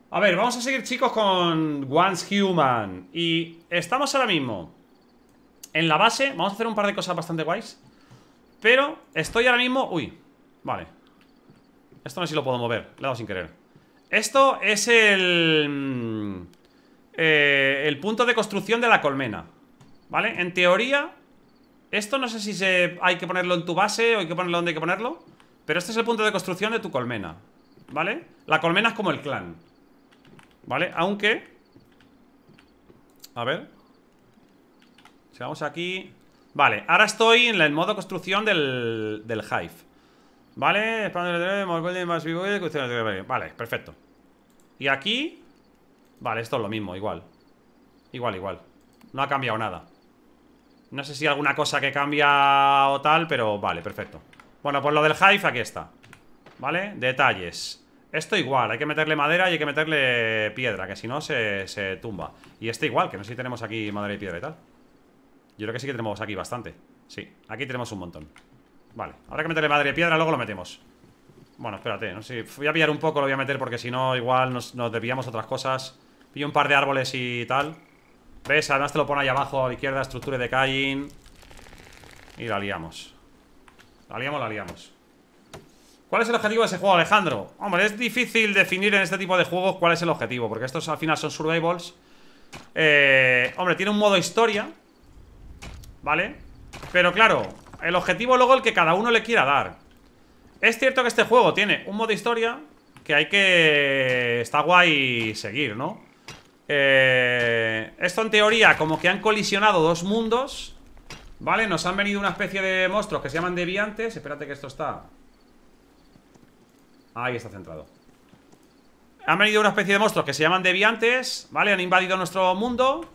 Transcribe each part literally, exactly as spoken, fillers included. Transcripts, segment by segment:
A ver, vamos a seguir, chicos, con Once Human. Y estamos ahora mismo en la base. Vamos a hacer un par de cosas bastante guays. Pero estoy ahora mismo... Uy, vale. Esto no sé si lo puedo mover, le he dado sin querer. Esto es el... Eh, el punto de construcción de la colmena, ¿vale? En teoría, esto no sé si se, hay que ponerlo en tu base o hay que ponerlo donde hay que ponerlo. Pero este es el punto de construcción de tu colmena, ¿vale? La colmena es como el clan, ¿vale? Aunque... A ver. Si vamos aquí... Vale, ahora estoy en el modo construcción del, del Hive, ¿vale? Vale, perfecto. Y aquí... Vale, esto es lo mismo, igual. Igual, igual. No ha cambiado nada. No sé si alguna cosa que cambia o tal, pero vale, perfecto. Bueno, pues lo del Hive aquí está, ¿vale? Detalles. Esto igual, hay que meterle madera y hay que meterle piedra, que si no se, se tumba. Y este igual, que no sé si tenemos aquí madera y piedra y tal. Yo creo que sí que tenemos aquí bastante. Sí, aquí tenemos un montón. Vale, habrá que meterle madera y piedra, luego lo metemos. Bueno, espérate, no sé, voy a pillar un poco, lo voy a meter porque si no igual nos, nos desviamos otras cosas. Pillo un par de árboles y tal. ¿Ves? Además te lo pone ahí abajo a la izquierda, estructura de Kain. Y la liamos. La liamos, la liamos. ¿Cuál es el objetivo de ese juego, Alejandro? Hombre, es difícil definir en este tipo de juegos cuál es el objetivo, porque estos al final son survivals. eh, Hombre, tiene un modo historia, ¿vale? Pero claro, el objetivo luego el que cada uno le quiera dar. Es cierto que este juego tiene un modo historia que hay que... Está guay seguir, ¿no? Eh, esto en teoría como que han colisionado dos mundos, ¿vale? Nos han venido una especie de monstruos que se llaman deviantes. Espérate que esto está... Ahí está centrado. Han venido una especie de monstruos que se llaman deviantes, ¿vale? Han invadido nuestro mundo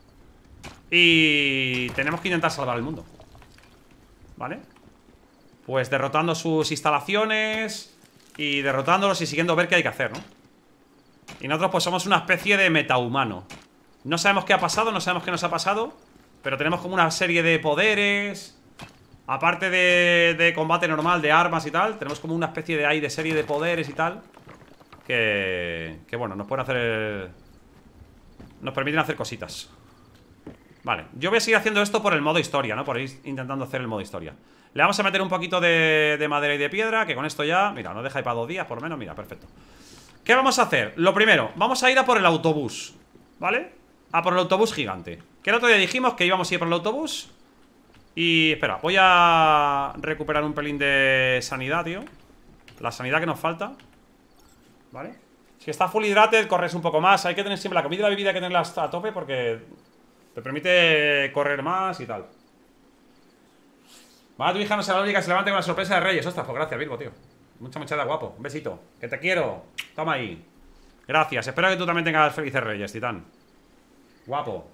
y tenemos que intentar salvar el mundo, ¿vale? Pues derrotando sus instalaciones y derrotándolos y siguiendo ver qué hay que hacer, ¿no? Y nosotros pues somos una especie de metahumano. No sabemos qué ha pasado, no sabemos qué nos ha pasado, pero tenemos como una serie de poderes. Aparte de, de combate normal, de armas y tal, tenemos como una especie de, ahí, de serie de poderes y tal Que, que bueno, nos pueden hacer... Nos permiten hacer cositas. Vale, yo voy a seguir haciendo esto por el modo historia, ¿no? Por ir intentando hacer el modo historia. Le vamos a meter un poquito de, de madera y de piedra, que con esto ya, mira, nos deja ahí para dos días por lo menos, mira, perfecto. ¿Qué vamos a hacer? Lo primero, vamos a ir a por el autobús, ¿vale? A por el autobús gigante. Que el otro día dijimos que íbamos a ir por el autobús. Y espera, voy a recuperar un pelín de sanidad, tío. La sanidad que nos falta, ¿vale? Si está full hydrated, corres un poco más. Hay que tener siempre la comida y la bebida, hay que tenerla a tope porque te permite correr más y tal. Vale, tu hija no será la única que se levante con la sorpresa de Reyes. Ostras, pues gracias, Virgo, tío. Mucha muchada, guapo. Un besito. Que te quiero. Toma ahí. Gracias. Espero que tú también tengas felices Reyes, titán. Guapo.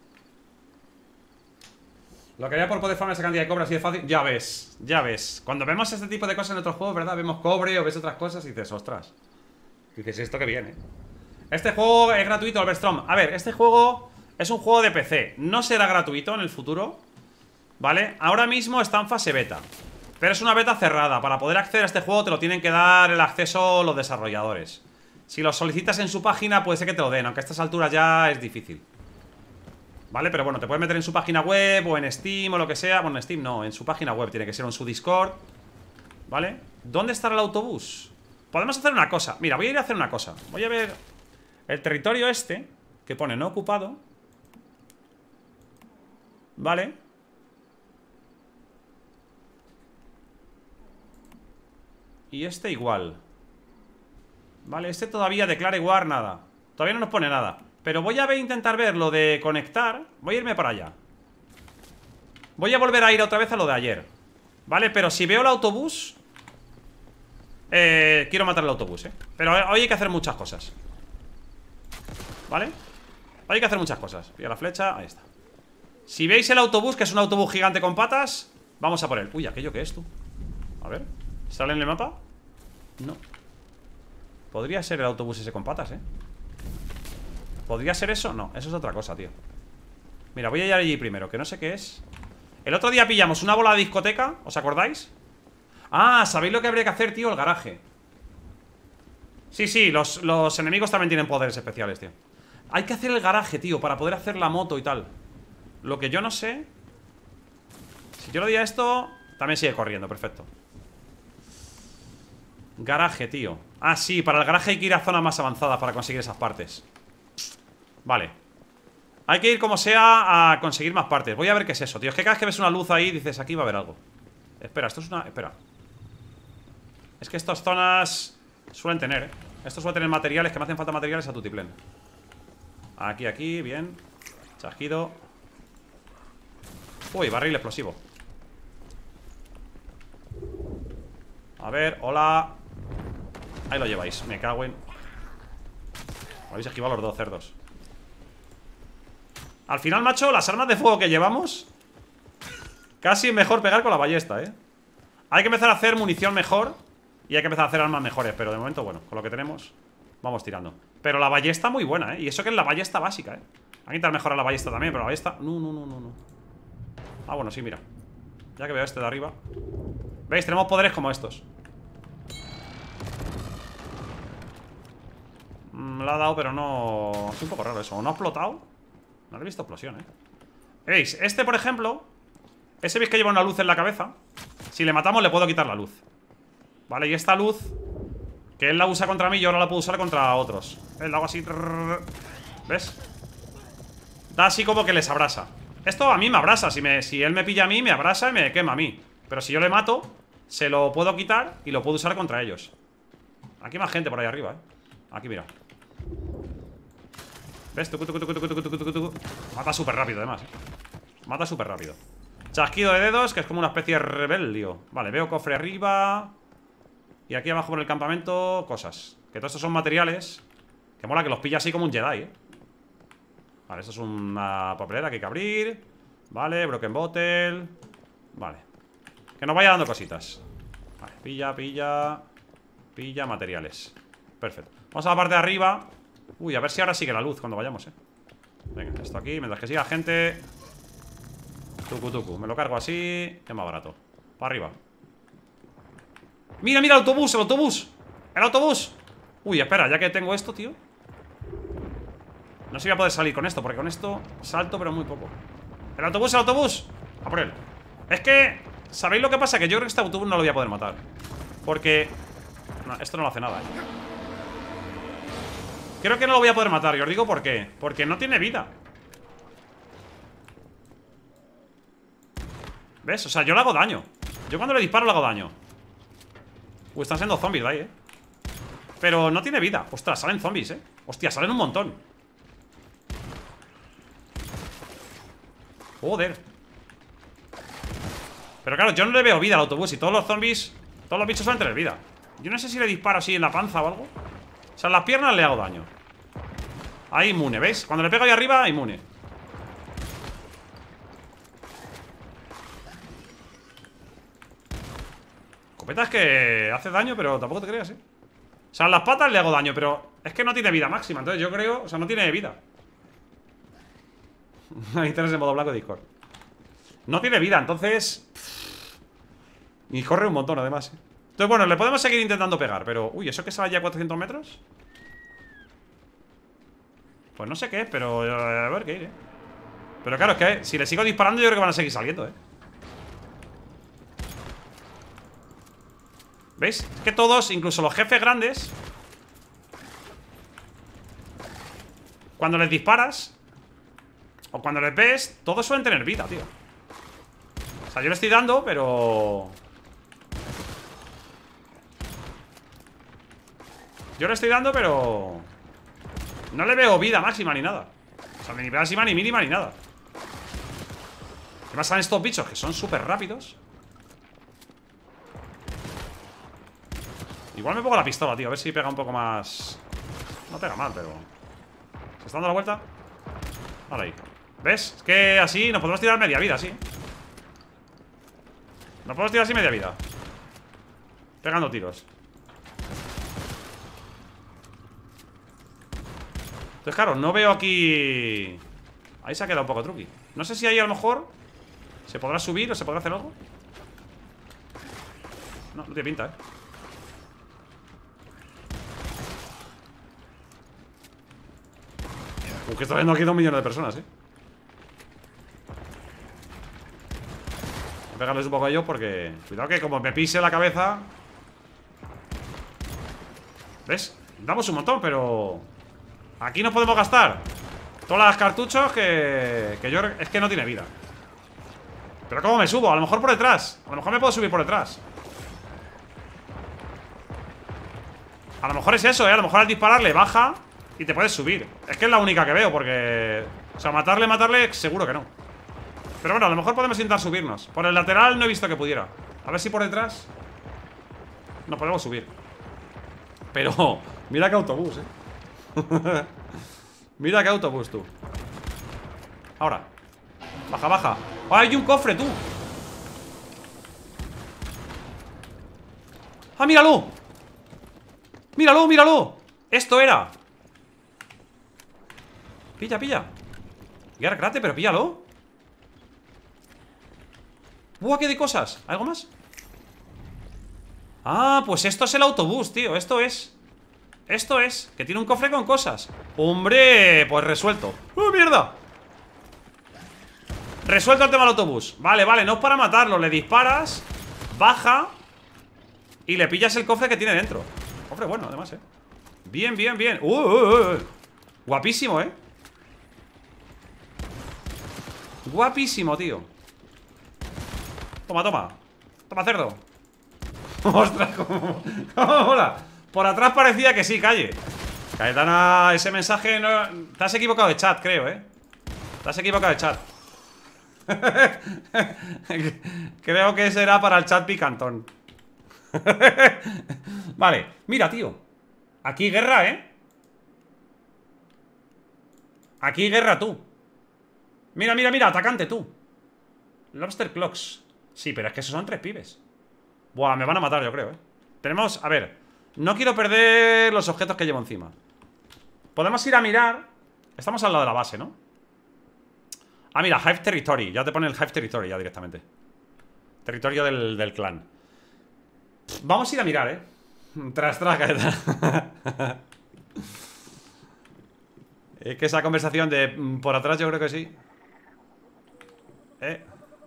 Lo que haría por poder farmar esa cantidad de cobre así de fácil. Ya ves, ya ves. Cuando vemos este tipo de cosas en otros juegos, ¿verdad? Vemos cobre o ves otras cosas y dices, ostras. Dices, esto que viene. Este juego es gratuito, Albertstrom. A ver, este juego es un juego de P C. No será gratuito en el futuro, ¿vale? Ahora mismo está en fase beta, pero es una beta cerrada. Para poder acceder a este juego te lo tienen que dar el acceso los desarrolladores. Si lo solicitas en su página puede ser que te lo den, aunque a estas alturas ya es difícil, ¿vale? Pero bueno, te puedes meter en su página web o en Steam o lo que sea. Bueno, en Steam no, en su página web tiene que ser, o en su Discord, ¿vale? ¿Dónde estará el autobús? Podemos hacer una cosa. Mira, voy a ir a hacer una cosa. Voy a ver el territorio este que pone no ocupado, ¿vale? Y este igual, ¿vale? Este todavía declara igual nada. Todavía no nos pone nada. Pero voy a ver, intentar ver lo de conectar. Voy a irme para allá. Voy a volver a ir otra vez a lo de ayer, ¿vale? Pero si veo el autobús, eh, quiero matar el autobús, ¿eh? Pero hoy hay que hacer muchas cosas, ¿vale? Hoy hay que hacer muchas cosas. Pilla la flecha, ahí está. Si veis el autobús, que es un autobús gigante con patas, vamos a por él. Uy, ¿aquello qué es, tú? A ver, ¿sale en el mapa? No. Podría ser el autobús ese con patas, ¿eh? ¿Podría ser eso? No, eso es otra cosa, tío. Mira, voy a ir allí primero, que no sé qué es. El otro día pillamos una bola de discoteca, ¿os acordáis? Ah, ¿sabéis lo que habría que hacer, tío? El garaje. Sí, sí, los, los enemigos también tienen poderes especiales, tío. Hay que hacer el garaje, tío, para poder hacer la moto y tal. Lo que yo no sé... Si yo le doy a esto, también sigue corriendo, perfecto. Garaje, tío. Ah, sí, para el garaje hay que ir a zonas más avanzadas para conseguir esas partes. Vale. Hay que ir como sea a conseguir más partes. Voy a ver qué es eso, tío. Es que cada vez que ves una luz ahí dices, aquí va a haber algo. Espera, esto es una... Espera. Es que estas zonas suelen tener, ¿eh? Esto suele tener materiales, que me hacen falta materiales a tutiplén. Aquí, aquí, bien. Chasquido. Uy, barril explosivo. A ver, hola. Ahí lo lleváis, me cago en... Habéis esquivado los dos cerdos. Al final, macho, las armas de fuego que llevamos, casi mejor pegar con la ballesta, ¿eh? Hay que empezar a hacer munición mejor y hay que empezar a hacer armas mejores. Pero de momento, bueno, con lo que tenemos vamos tirando. Pero la ballesta muy buena, ¿eh? Y eso que es la ballesta básica, ¿eh? Hay que intentar mejorar la ballesta también, pero la ballesta... No, no, no, no, no. Ah, bueno, sí, mira. Ya que veo este de arriba. ¿Veis? Tenemos poderes como estos. Me lo ha dado, pero no... Es un poco raro eso. ¿O no ha explotado? No le he visto explosión, ¿eh? ¿Veis? Este, por ejemplo, ese veis que lleva una luz en la cabeza. Si le matamos le puedo quitar la luz. Vale, y esta luz, que él la usa contra mí, yo ahora la puedo usar contra otros. Él la hago así. ¿Ves? Da así como que les abrasa. Esto a mí me abrasa. Si, me, si él me pilla a mí, me abrasa y me quema a mí. Pero si yo le mato, se lo puedo quitar y lo puedo usar contra ellos. Aquí hay más gente por ahí arriba, ¿eh? Aquí, mira. ¿Ves? Tucu, tucu, tucu, tucu, tucu, tucu, tucu. Mata súper rápido, además. Mata súper rápido. Chasquido de dedos, que es como una especie de rebelio. Vale, veo cofre arriba. Y aquí abajo por el campamento, cosas. Que todos estos son materiales. Que mola que los pilla así como un Jedi, ¿eh? Vale, esto es una papelera que hay que abrir. Vale, broken bottle. Vale. Que nos vaya dando cositas. Vale, pilla, pilla. Pilla materiales. Perfecto. Vamos a la parte de arriba. Uy, a ver si ahora sigue la luz cuando vayamos, eh. Venga, esto aquí, mientras que siga gente. Tucu, tucu, me lo cargo así. Es más barato. Para arriba. Mira, mira el autobús, el autobús. El autobús. Uy, espera, ya que tengo esto, tío. No sé si voy a poder salir con esto, porque con esto salto, pero muy poco. El autobús, el autobús. A por él. Es que, ¿sabéis lo que pasa? Que yo creo que este autobús no lo voy a poder matar. Porque... No, esto no lo hace nada, eh. Creo que no lo voy a poder matar, y os digo por qué. Porque no tiene vida. ¿Ves? O sea, yo le hago daño. Yo cuando le disparo le hago daño. Uy, están siendo zombies de ahí, eh. Pero no tiene vida. Ostras, salen zombies, eh. Hostia, salen un montón. Joder. Pero claro, yo no le veo vida al autobús. Y todos los zombies, todos los bichos suelen tener vida. Yo no sé si le disparo así en la panza o algo. O sea, en las piernas le hago daño. Ahí inmune, ¿veis? Cuando le pego ahí arriba, inmune. Escopeta es que hace daño, pero tampoco te creas, ¿eh? O sea, en las patas le hago daño, pero es que no tiene vida máxima. Entonces yo creo, o sea, no tiene vida. Ahí tenés en modo blanco de Discord. No tiene vida, entonces... Y corre un montón, además, ¿eh? Entonces, bueno, le podemos seguir intentando pegar, pero... Uy, ¿eso que sale ya a cuatrocientos metros? Pues no sé qué es, pero... A ver qué ir, ¿eh? Pero claro, es que si le sigo disparando yo creo que van a seguir saliendo, ¿eh? ¿Veis? Es que todos, incluso los jefes grandes, cuando les disparas o cuando les ves, todos suelen tener vida, tío. O sea, yo le estoy dando, pero... Yo le estoy dando, pero... No le veo vida máxima ni nada. O sea, ni vida máxima, ni mínima, ni nada. ¿Qué más salen estos bichos? Que son súper rápidos. Igual me pongo la pistola, tío. A ver si pega un poco más... No pega mal, pero... ¿Se está dando la vuelta? Ahora ahí. ¿Ves? Es que así nos podemos tirar media vida, así. Nos podemos tirar así media vida. Pegando tiros. Entonces, claro, no veo aquí... Ahí se ha quedado un poco truqui. No sé si ahí a lo mejor se podrá subir o se podrá hacer algo. No, no tiene pinta, eh. Uh, que está viendo aquí dos millones de personas, eh. Voy a pegarles un poco a ellos porque... Cuidado que como me pise la cabeza... ¿Ves? Damos un montón, pero... Aquí no podemos gastar todas las cartuchos que... Que yo... Es que no tiene vida. Pero ¿cómo me subo? A lo mejor por detrás. A lo mejor me puedo subir por detrás. A lo mejor es eso, ¿eh? A lo mejor al dispararle baja y te puedes subir. Es que es la única que veo porque... O sea, matarle, matarle, seguro que no. Pero bueno, a lo mejor podemos intentar subirnos. Por el lateral no he visto que pudiera. A ver si por detrás nos podemos subir. Pero... Mira qué autobús, eh. Mira qué autobús, tú. Ahora. Baja, baja. ¡Oh, hay un cofre, tú! ¡Ah, míralo! ¡Míralo, míralo! Esto era. Pilla, pilla. Guerra crate, pero píllalo. ¡Buah, qué de cosas! ¿Algo más? Ah, pues esto es el autobús, tío. Esto es... Esto es... Que tiene un cofre con cosas. ¡Hombre! Pues resuelto. ¡Oh, mierda! Resuelto el tema del autobús. Vale, vale, no es para matarlo. Le disparas, baja y le pillas el cofre que tiene dentro. Cofre bueno, además, eh. Bien, bien, bien. uh, uh, uh. Guapísimo, eh. Guapísimo, tío. Toma, toma. Toma, cerdo. Ostras, cómo, cómo mola. Por atrás parecía que sí, calle. Cayetana, ese mensaje no... Te has equivocado de chat, creo, eh. Te has equivocado de chat. Creo que será para el chat picantón. Vale, mira, tío. Aquí guerra, ¿eh? Aquí guerra, tú. Mira, mira, mira, atacante, tú. Lobster Clocks. Sí, pero es que esos son tres pibes. Buah, me van a matar, yo creo, ¿eh? Tenemos, a ver, no quiero perder los objetos que llevo encima. Podemos ir a mirar. Estamos al lado de la base, ¿no? Ah, mira, Hive Territory. Ya te pone el Hive Territory ya directamente. Territorio del, del clan. Vamos a ir a mirar, ¿eh? Tras, tras, Cayetana. Es que esa conversación de mm, por atrás yo creo que sí. Eh.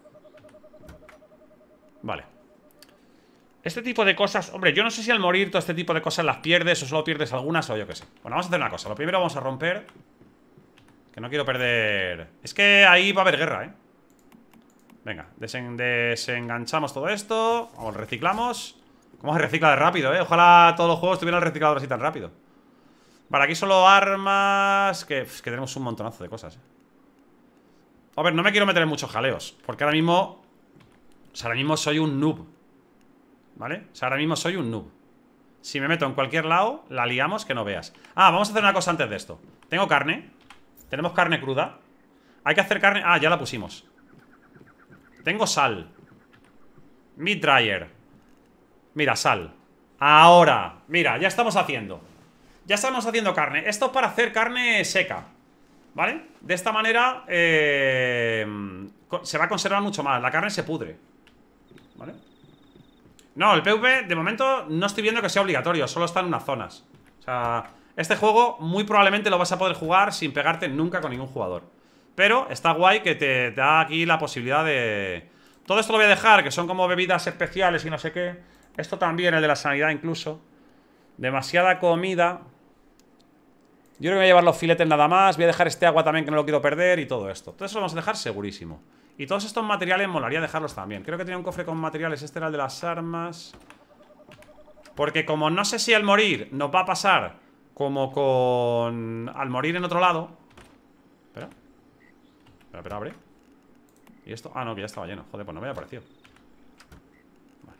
Vale. Este tipo de cosas... Hombre, yo no sé si al morir todo este tipo de cosas las pierdes o solo pierdes algunas o yo qué sé. Bueno, vamos a hacer una cosa. Lo primero vamos a romper... Que no quiero perder... Es que ahí va a haber guerra, ¿eh? Venga, desen desenganchamos todo esto. Vamos, reciclamos. ¿Cómo se recicla de rápido, eh? Ojalá todos los juegos tuvieran el reciclador así tan rápido. Vale, aquí solo armas. Que, que tenemos un montonazo de cosas, eh. A ver, no me quiero meter en muchos jaleos porque ahora mismo... O sea, ahora mismo soy un noob, ¿vale? O sea, ahora mismo soy un noob. Si me meto en cualquier lado, la liamos que no veas. Ah, vamos a hacer una cosa antes de esto. Tengo carne. Tenemos carne cruda. Hay que hacer carne... Ah, ya la pusimos. Tengo sal. Meat dryer. Mira, sal. Ahora, mira, ya estamos haciendo. Ya estamos haciendo carne. Esto es para hacer carne seca, ¿vale? De esta manera eh, se va a conservar mucho más. La carne se pudre, ¿vale? No, el PvP de momento no estoy viendo que sea obligatorio. Solo está en unas zonas. O sea, este juego muy probablemente lo vas a poder jugar sin pegarte nunca con ningún jugador. Pero está guay que te da aquí la posibilidad de... Todo esto lo voy a dejar, que son como bebidas especiales y no sé qué. Esto también, el de la sanidad incluso. Demasiada comida. Yo creo que voy a llevar los filetes nada más. Voy a dejar este agua también, que no lo quiero perder. Y todo esto. Todo eso lo vamos a dejar segurísimo. Y todos estos materiales molaría dejarlos también. Creo que tenía un cofre con materiales. Este era el de las armas. Porque como no sé si al morir nos va a pasar como con... Al morir en otro lado. Espera. Espera, espera, abre. ¿Y esto? Ah, no, que ya estaba lleno. Joder, pues no me había aparecido. Vale.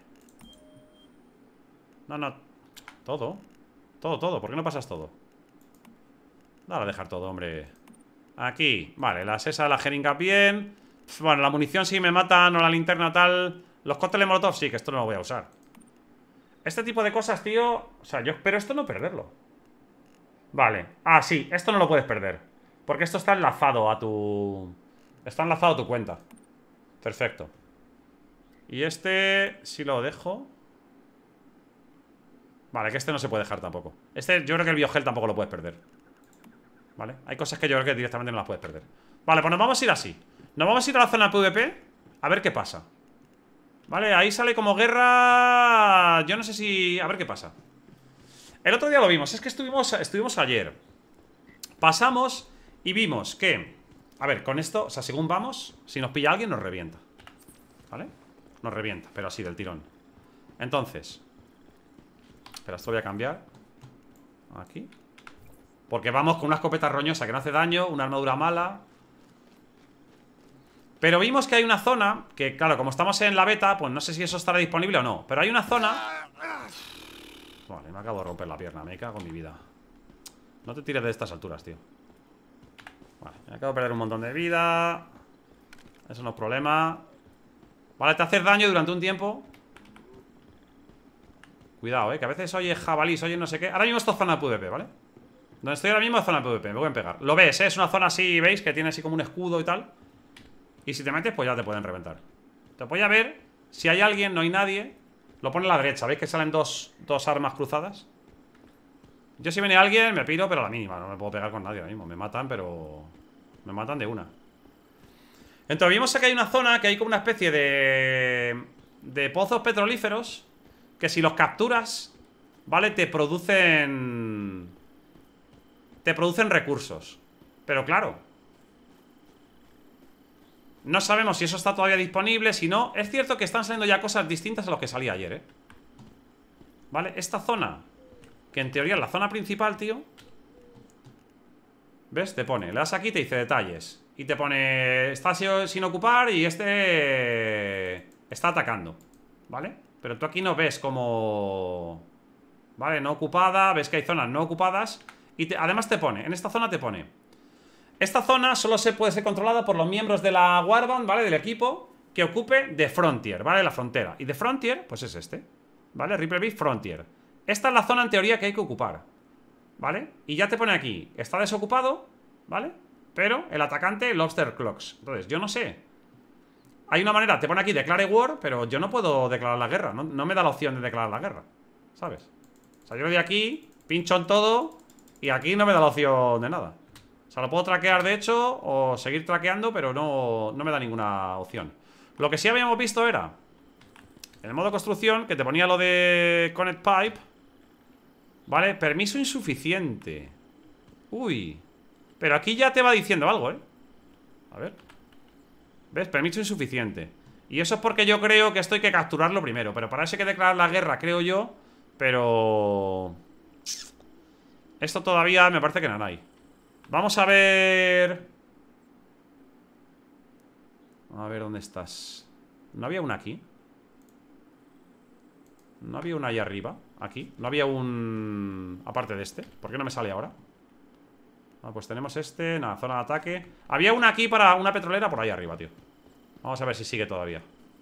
No, no. Todo. Todo, todo. ¿Por qué no pasas todo? Dale a dejar todo, hombre. Aquí. Vale, las esas, las jeringas bien. Bueno, la munición sí me matan. O la linterna tal. Los cócteles molotov sí, que esto no lo voy a usar. Este tipo de cosas, tío. O sea, yo espero esto no perderlo. Vale. Ah, sí, esto no lo puedes perder. Porque esto está enlazado a tu... Está enlazado a tu cuenta. Perfecto. Y este, si lo dejo... Vale, que este no se puede dejar tampoco. Este, yo creo que el biogel tampoco lo puedes perder. ¿Vale? Hay cosas que yo creo que directamente no las puedes perder. Vale, pues nos vamos a ir así. Nos vamos a ir a la zona de PvP a ver qué pasa. Vale, ahí sale como guerra. Yo no sé si... A ver qué pasa. El otro día lo vimos, es que estuvimos, estuvimos ayer. Pasamos y vimos que... A ver, con esto, o sea, según vamos, si nos pilla alguien nos revienta. ¿Vale? Nos revienta, pero así, del tirón. Entonces... Espera, esto lo voy a cambiar. Aquí. Porque vamos con una escopeta roñosa que no hace daño, una armadura mala. Pero vimos que hay una zona que, claro, como estamos en la beta, pues no sé si eso estará disponible o no. Pero hay una zona... Vale, me acabo de romper la pierna, me cago en mi vida. No te tires de estas alturas, tío. Vale, me acabo de perder un montón de vida. Eso no es problema. Vale, te haces daño durante un tiempo. Cuidado, eh, que a veces oyes jabalís, oyes no sé qué. Ahora mismo esto es zona de PvP, ¿vale? Donde estoy ahora mismo es zona de PvP, me voy a pegar. Lo ves, ¿eh? Es una zona así, ¿veis? Que tiene así como un escudo y tal. Y si te metes, pues ya te pueden reventar. Te voy a ver si hay alguien, no hay nadie. Lo pone a la derecha, ¿veis que salen dos, dos armas cruzadas? Yo si viene alguien, me piro, pero a la mínima. No me puedo pegar con nadie ahora mismo. Me matan, pero... Me matan de una. Entonces vimos que hay una zona que hay como una especie de... De pozos petrolíferos que si los capturas, ¿vale? Te producen... Te producen recursos. Pero claro, no sabemos si eso está todavía disponible. Si no, es cierto que están saliendo ya cosas distintas a lo que salía ayer, ¿eh? ¿Vale? Esta zona, que en teoría es la zona principal, tío. ¿Ves? Te pone, le das aquí y te dice detalles. Y te pone, está sin ocupar y este está atacando, ¿vale? Pero tú aquí no ves como... Vale, no ocupada, ves que hay zonas no ocupadas. Y te, además te pone, en esta zona te pone: esta zona solo se puede ser controlada por los miembros de la Warband, ¿vale? Del equipo que ocupe The Frontier, ¿vale? La frontera. Y The Frontier, pues es este, ¿vale? Ripple Beach Frontier. Esta es la zona en teoría que hay que ocupar, ¿vale? Y ya te pone aquí, está desocupado, ¿vale? Pero el atacante, Lobster Clocks. Entonces, yo no sé. Hay una manera, te pone aquí declare war, pero yo no puedo declarar la guerra. No, no me da la opción de declarar la guerra, ¿sabes? O sea, yo le doy aquí, pincho en todo y aquí no me da la opción de nada. O sea, lo puedo traquear de hecho o seguir traqueando, pero no, no me da ninguna opción. Lo que sí habíamos visto era en el modo construcción, que te ponía lo de Connect Pipe, ¿vale? Permiso insuficiente. Uy. Pero aquí ya te va diciendo algo, ¿eh? A ver. ¿Ves? Permiso insuficiente. Y eso es porque yo creo que esto hay que capturarlo primero. Pero para eso hay que declarar la guerra, creo yo. Pero... esto todavía me parece que no hay. Vamos a ver... A ver, ¿dónde estás? ¿No había una aquí? ¿No había una ahí arriba? Aquí. ¿No había un... aparte de este? ¿Por qué no me sale ahora? Ah, pues tenemos este, nada, zona de ataque. Había una aquí para una petrolera por ahí arriba, tío. Vamos a ver si sigue todavía.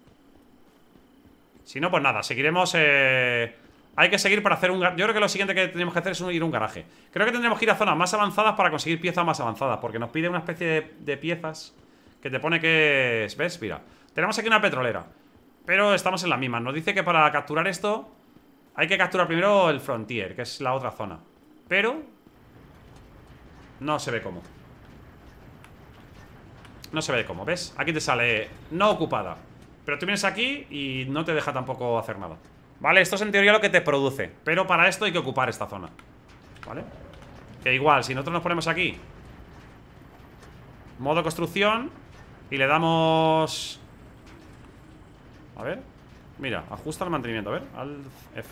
Si no, pues nada, seguiremos. eh... Hay que seguir para hacer un... Yo creo que lo siguiente que tenemos que hacer es ir a un garaje. Creo que tendremos que ir a zonas más avanzadas para conseguir piezas más avanzadas, porque nos pide una especie de, de piezas que te pone que es... ¿Ves? Mira, tenemos aquí una petrolera, pero estamos en la misma. Nos dice que para capturar esto hay que capturar primero el Frontier, que es la otra zona. Pero... no se ve cómo. No se ve cómo, ¿ves? Aquí te sale no ocupada, pero tú vienes aquí y no te deja tampoco hacer nada. Vale, esto es en teoría lo que te produce, pero para esto hay que ocupar esta zona, ¿vale? Que igual, si nosotros nos ponemos aquí modo construcción y le damos... a ver. Mira, ajusta el mantenimiento, a ver, al F.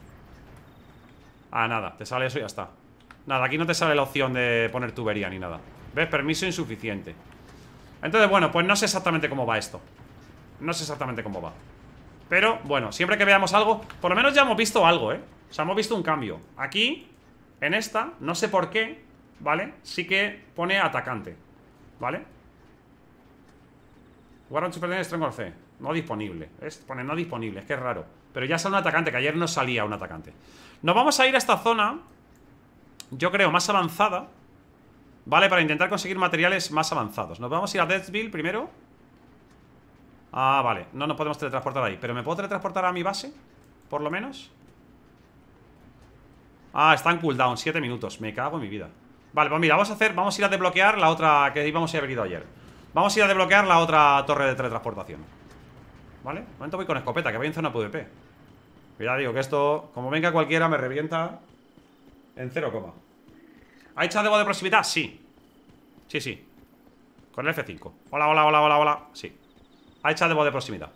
Ah, nada, te sale eso y ya está. Nada, aquí no te sale la opción de poner tubería ni nada. ¿Ves? Permiso insuficiente. Entonces, bueno, pues no sé exactamente cómo va esto. No sé exactamente cómo va. Pero, bueno, siempre que veamos algo... por lo menos ya hemos visto algo, ¿eh? O sea, hemos visto un cambio. Aquí, en esta, no sé por qué, ¿vale? Sí que pone atacante, ¿vale? Warren Super Stronghold C. No disponible. ¿Ves? Pone no disponible, es que es raro. Pero ya sale un atacante, que ayer no salía un atacante. Nos vamos a ir a esta zona... yo creo más avanzada, ¿vale? Para intentar conseguir materiales más avanzados. Nos vamos a ir a Deathville primero. Ah, vale, no nos podemos teletransportar ahí. ¿Pero me puedo teletransportar a mi base? Por lo menos. Ah, está en cooldown, siete minutos. Me cago en mi vida. Vale, pues mira, vamos a hacer, vamos a ir a desbloquear la otra que íbamos a haber ido ayer. Vamos a ir a desbloquear la otra torre de teletransportación. ¿Vale? De momento voy con escopeta, que voy en zona PvP. Ya digo que esto, como venga cualquiera, me revienta en cero coma. ¿Ha hecho debo de proximidad? Sí. Sí, sí. Con el F cinco. Hola, hola, hola, hola, hola. Sí. Ha hecho debo de proximidad.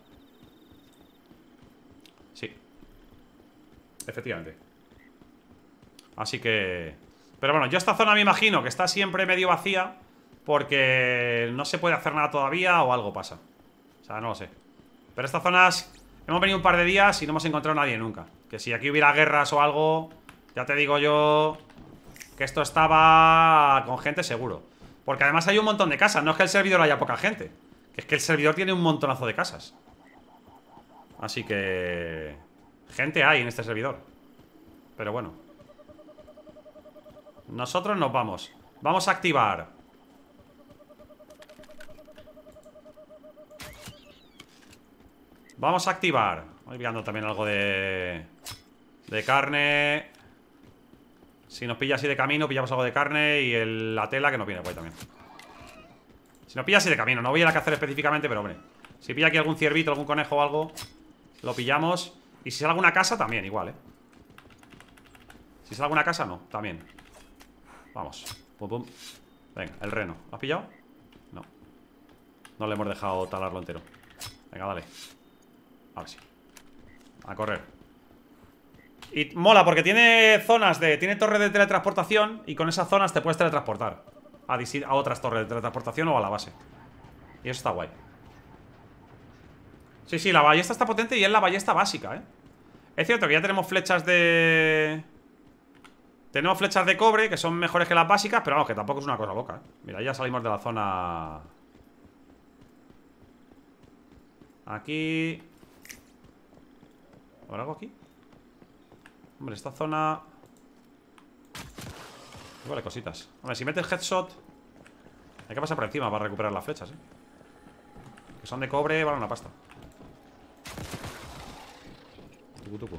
Sí. Efectivamente. Así que... Pero bueno, yo esta zona me imagino que está siempre medio vacía porque no se puede hacer nada todavía o algo pasa. O sea, no lo sé. Pero estas zonas... Hemos venido un par de días y no hemos encontrado a nadie nunca. Que si aquí hubiera guerras o algo, ya te digo yo que esto estaba con gente seguro. Porque además hay un montón de casas. No es que el servidor haya poca gente, que es que el servidor tiene un montonazo de casas. Así que... gente hay en este servidor. Pero bueno, nosotros nos vamos. Vamos a activar Vamos a activar. Voy pillando también algo de... de carne. Si nos pilla así de camino, pillamos algo de carne. Y el, la tela que nos viene guay también. Si nos pilla así de camino, no voy a ir a cazar específicamente, pero hombre, si pilla aquí algún ciervito, algún conejo o algo, lo pillamos. Y si sale alguna casa, también, igual, eh. Si sale alguna casa, no, también. Vamos, pum pum. Venga, el reno, ¿lo has pillado? No. No le hemos dejado talarlo entero. Venga, dale. Ahora sí. A correr. Y mola porque tiene zonas de... Tiene torre de teletransportación. Y con esas zonas te puedes teletransportar a, a otras torres de teletransportación o a la base. Y eso está guay. Sí, sí, la ballesta está potente y es la ballesta básica, ¿eh? Es cierto que ya tenemos flechas de... Tenemos flechas de cobre que son mejores que las básicas, pero vamos, que tampoco es una cosa loca, ¿eh? Mira, ya salimos de la zona... Aquí... ¿Habrá algo aquí? Hombre, esta zona... Vale, cositas. Hombre, si metes headshot hay que pasar por encima para recuperar las flechas, ¿eh? Que son de cobre, vale una pasta. Tucu, tucu.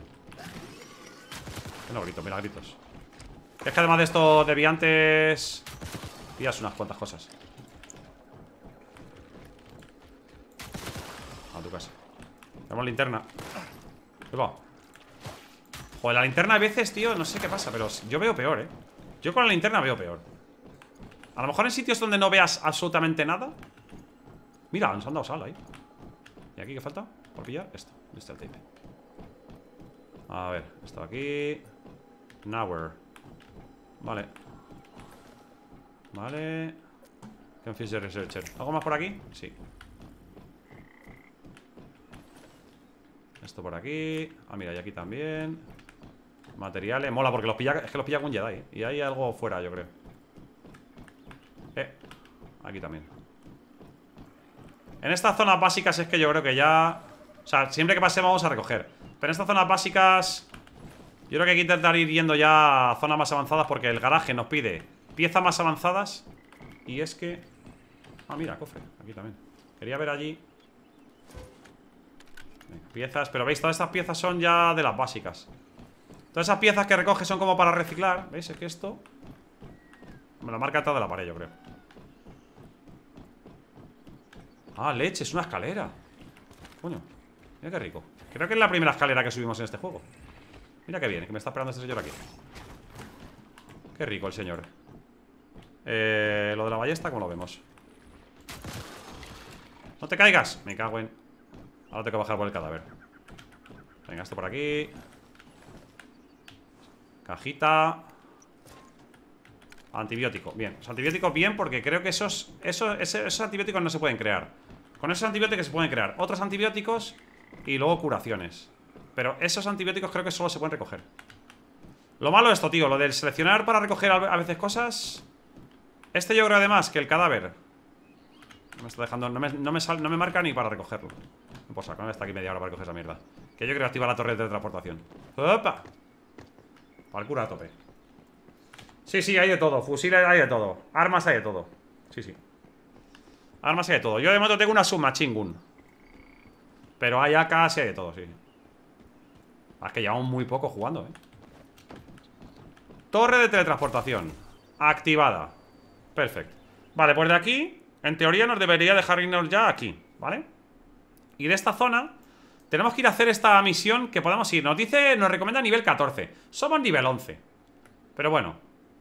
No grito, mira, gritos. Es que además de estos deviantes pillas unas cuantas cosas. A tu casa. Tenemos linterna. ¿Qué va? Joder, la linterna a veces, tío, no sé qué pasa, pero yo veo peor, eh. Yo con la linterna veo peor. A lo mejor en sitios donde no veas absolutamente nada. Mira, nos han dado sal ahí. ¿Y aquí qué falta? ¿Por pillar? Esto, listo el tape. A ver, esto aquí. Nowhere. Vale. Vale. Confuse the researcher. ¿Algo más por aquí? Sí. Esto por aquí. Ah, mira, y aquí también. Materiales. Mola porque los pilla. Es que los pilla con Jedi, ¿eh? Y hay algo fuera, yo creo. Eh. Aquí también. En estas zonas básicas es que yo creo que ya... O sea, siempre que pasemos vamos a recoger. Pero en estas zonas básicas yo creo que hay que intentar ir yendo ya a zonas más avanzadas porque el garaje nos pide piezas más avanzadas. Y es que... Ah, mira, cofre, aquí también. Quería ver allí. Venga, piezas, pero veis, todas estas piezas son ya de las básicas. Todas esas piezas que recoge son como para reciclar. ¿Veis? Es que esto me lo marca atrás de la pared, yo creo. Ah, leche, es una escalera. Coño, mira qué rico. Creo que es la primera escalera que subimos en este juego. Mira qué bien, que me está esperando este señor aquí. Qué rico el señor. eh, Lo de la ballesta, ¿cómo lo vemos? ¡No te caigas! Me cago en... Ahora tengo que bajar por el cadáver. Venga, esto por aquí. Cajita. Antibiótico, bien. Los antibióticos bien porque creo que esos, esos, esos, esos antibióticos no se pueden crear. Con esos antibióticos se pueden crear otros antibióticos y luego curaciones. Pero esos antibióticos creo que solo se pueden recoger. Lo malo es esto, tío, lo del seleccionar para recoger a veces cosas. Este yo creo además que el cadáver no me está dejando, no me, no me, sal, no me marca ni para recogerlo. Por saco, no está aquí media hora para recoger esa mierda. Que yo creo que activa la torre de teletransportación. ¡Opa! Para el cura a tope. Sí, sí, hay de todo. Fusiles hay de todo. Armas hay de todo. Sí, sí. Armas hay de todo. Yo de momento tengo una submachine gun. Pero hay A K, sí hay de todo, sí. Es que llevamos muy poco jugando, eh. Torre de teletransportación. activada. Perfecto. Vale, pues de aquí, en teoría nos debería dejar irnos ya aquí, ¿vale? Y de esta zona tenemos que ir a hacer esta misión que podemos ir. Nos dice, nos recomienda nivel catorce. Somos nivel once. Pero bueno,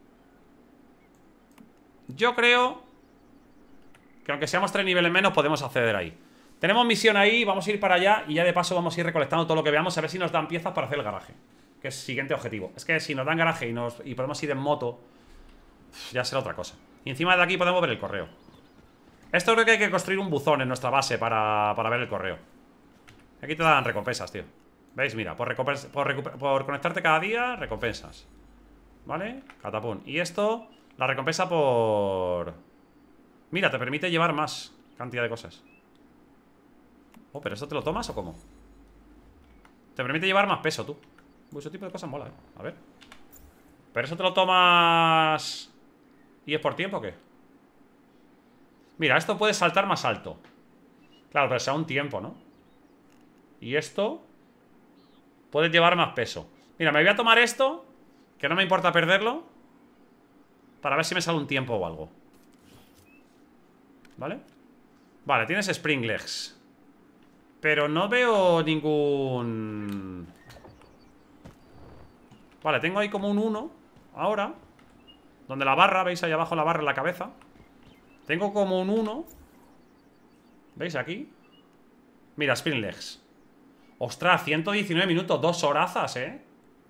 yo creo que aunque seamos tres niveles menos, podemos acceder ahí. Tenemos misión ahí, vamos a ir para allá. Y ya de paso vamos a ir recolectando todo lo que veamos. A ver si nos dan piezas para hacer el garaje, que es el siguiente objetivo. Es que si nos dan garaje y, nos, y podemos ir en moto, ya será otra cosa. Y encima de aquí podemos ver el correo. Esto creo que hay que construir un buzón en nuestra base para, para ver el correo. Aquí te dan recompensas, tío. ¿Veis? Mira, por, por, por conectarte cada día, recompensas. ¿Vale? Catapum. Y esto, la recompensa por... Mira, te permite llevar más cantidad de cosas. Oh, ¿pero esto te lo tomas o cómo? Te permite llevar más peso, tú. Uy, ese tipo de cosas mola, eh. A ver. ¿Pero eso te lo tomas y es por tiempo o qué? Mira, esto puede saltar más alto. Claro, pero sea un tiempo, ¿no? Y esto puedes llevar más peso. Mira, me voy a tomar esto, que no me importa perderlo, para ver si me sale un tiempo o algo. ¿Vale? Vale, tienes Spring Legs, pero no veo ningún... Vale, tengo ahí como un uno ahora, donde la barra, ¿veis ahí abajo la barra en la cabeza? Tengo como un uno. ¿Veis aquí? Mira, Spring Legs. Ostras, ciento diecinueve minutos, dos horazas, ¿eh?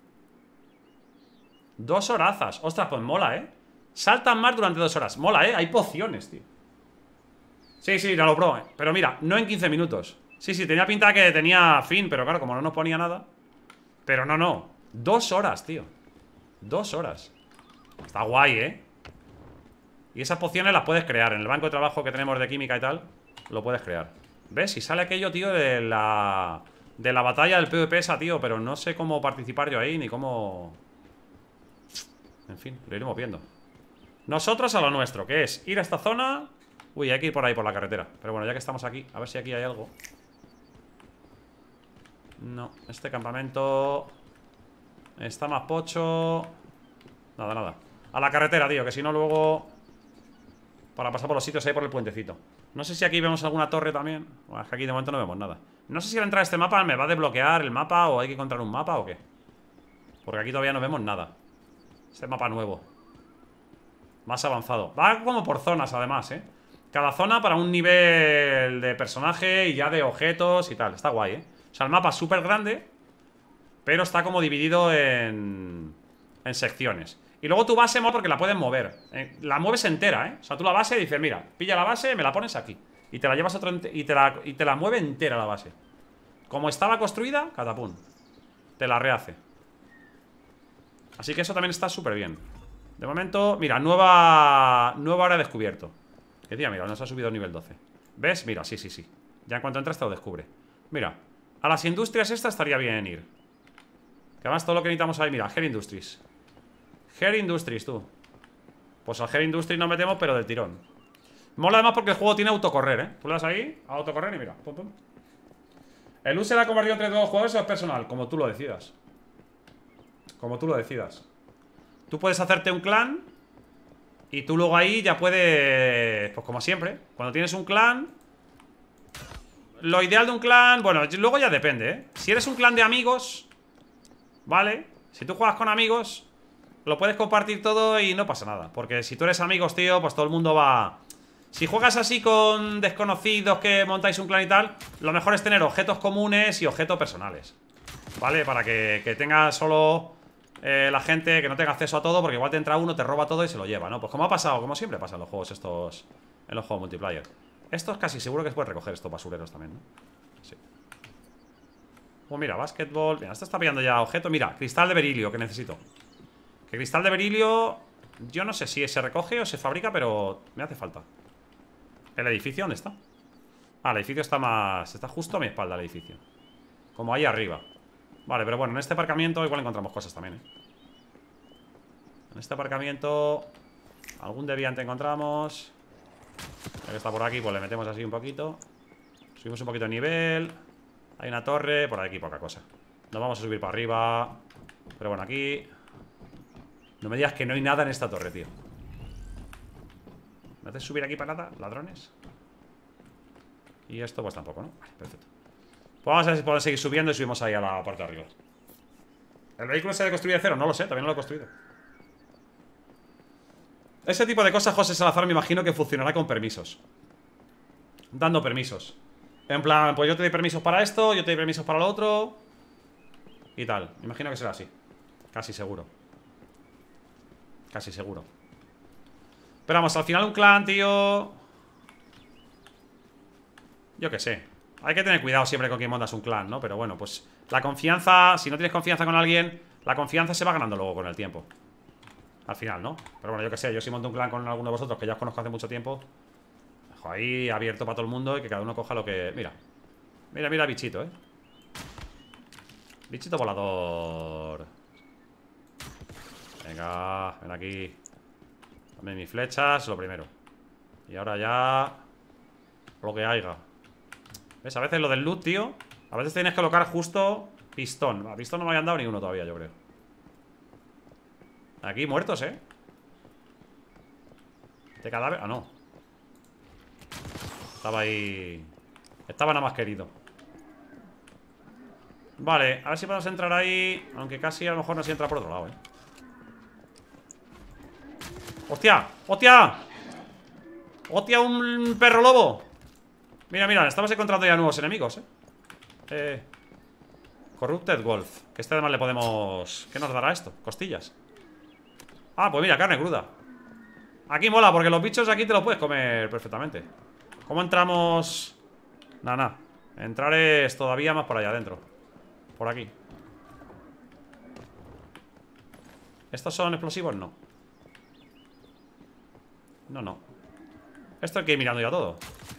Dos horazas. Ostras, pues mola, ¿eh? Saltan más durante dos horas. Mola, ¿eh? Hay pociones, tío. Sí, sí, ya lo probé, ¿eh? Pero mira, no en quince minutos. Sí, sí, tenía pinta que tenía fin, pero claro, como no nos ponía nada. Pero no, no. Dos horas, tío. Dos horas. Está guay, ¿eh? Y esas pociones las puedes crear. En el banco de trabajo que tenemos de química y tal, lo puedes crear. ¿Ves? Y sale aquello, tío, de la... De la batalla del PvP esa, tío. Pero no sé cómo participar yo ahí, ni cómo... En fin, lo iremos viendo. Nosotros a lo nuestro, que es ir a esta zona. Uy, hay que ir por ahí, por la carretera. Pero bueno, ya que estamos aquí, a ver si aquí hay algo. No, este campamento está más pocho. Nada, nada. A la carretera, tío, que si no luego... Para pasar por los sitios ahí por el puentecito. No sé si aquí vemos alguna torre también. Bueno, es que aquí de momento no vemos nada. No sé si al entrar a este mapa me va a desbloquear el mapa o hay que encontrar un mapa o qué. Porque aquí todavía no vemos nada. Este mapa nuevo, más avanzado. Va como por zonas además, ¿eh? Cada zona para un nivel de personaje y ya de objetos y tal. Está guay, ¿eh? O sea, el mapa es súper grande, pero está como dividido en... En secciones. Y luego tu base mola porque la puedes mover, eh, la mueves entera, ¿eh? O sea, tú la base dices, mira, pilla la base, me la pones aquí y te la llevas a otro y te la, y te la mueve entera la base. Como estaba construida, catapum, te la rehace. Así que eso también está súper bien. De momento, mira, nueva Nueva área descubierto. Que tía, mira, nos ha subido a nivel doce. ¿Ves? Mira, sí, sí, sí. Ya en cuanto entras te lo descubre. Mira, a las industrias estas estaría bien ir. Que además todo lo que necesitamos ahí, mira, Hair Industries. Hair Industries, tú. Pues al Hair Industries nos metemos, pero del tirón. Mola además porque el juego tiene autocorrer, ¿eh? Tú le das ahí, a autocorrer y mira, pum, pum. El uso será convertido entre todos los jugadores o es personal, como tú lo decidas. Como tú lo decidas. Tú puedes hacerte un clan y tú luego ahí ya puedes... Pues como siempre, cuando tienes un clan... Lo ideal de un clan... Bueno, luego ya depende, ¿eh? Si eres un clan de amigos, ¿vale? Si tú juegas con amigos, lo puedes compartir todo y no pasa nada. Porque si tú eres amigos, tío, pues todo el mundo va... Si juegas así con desconocidos que montáis un clan y tal, lo mejor es tener objetos comunes y objetos personales, ¿vale? Para que, que tenga solo eh, la gente que no tenga acceso a todo, porque igual te entra uno, te roba todo y se lo lleva, ¿no? Pues como ha pasado, como siempre pasa en los juegos estos, en los juegos multiplayer. Estos casi seguro que se puede recoger estos basureros también, ¿no? Sí. Pues mira, básquetbol. Mira, esto está pillando ya objeto. Mira, cristal de berilio que necesito. Que cristal de berilio, yo no sé si se recoge o se fabrica, pero me hace falta. ¿El edificio dónde está? Ah, el edificio está más... Está justo a mi espalda el edificio. Como ahí arriba. Vale, pero bueno, en este aparcamiento igual encontramos cosas también, ¿eh? En este aparcamiento algún deviante encontramos. Ya que está por aquí, pues le metemos así un poquito. Subimos un poquito de nivel. Hay una torre, por aquí poca cosa. Nos vamos a subir para arriba. Pero bueno, aquí... No me digas que no hay nada en esta torre, tío. ¿Me haces subir aquí para nada, ladrones? Y esto pues tampoco, ¿no? Vale, perfecto. Pues vamos a ver si podemos seguir subiendo y subimos ahí a la parte de arriba. ¿El vehículo se ha construido de cero? No lo sé, también no lo he construido. Ese tipo de cosas, José Salazar, me imagino que funcionará con permisos. Dando permisos. En plan, pues yo te doy permisos para esto, yo te doy permisos para lo otro. Y tal, me imagino que será así. Casi seguro. Casi seguro. Pero vamos, al final un clan, tío. Yo qué sé. Hay que tener cuidado siempre con quien montas un clan, ¿no? Pero bueno, pues la confianza, si no tienes confianza con alguien, la confianza se va ganando luego con el tiempo. Al final, ¿no? Pero bueno, yo qué sé, yo si monto un clan con alguno de vosotros que ya os conozco hace mucho tiempo, dejo ahí abierto para todo el mundo y que cada uno coja lo que... Mira. Mira, mira, bichito, ¿eh? Bichito volador. Venga, ven aquí. Dame mis flechas, lo primero. Y ahora ya... lo que haya. ¿Ves? A veces lo del loot, tío. A veces tienes que colocar justo pistón. A pistón no me habían dado ni uno todavía, yo creo. Aquí muertos, ¿eh? ¿De cadáver? Ah, no. Estaba ahí... Estaba nada más querido. Vale, a ver si podemos entrar ahí. Aunque casi a lo mejor no se entra por otro lado, ¿eh? ¡Hostia! ¡Hostia! ¡Hostia, un perro lobo! Mira, mira, estamos encontrando ya nuevos enemigos, ¿eh? Eh... Corrupted Wolf. Que este además le podemos... ¿Qué nos dará esto? Costillas. Ah, pues mira, carne cruda. Aquí mola, porque los bichos aquí te los puedes comer perfectamente. ¿Cómo entramos? Nada, nada. Entrar es todavía más por allá adentro. Por aquí. ¿Estos son explosivos? No. No, no. Esto hay que ir mirando ya todo.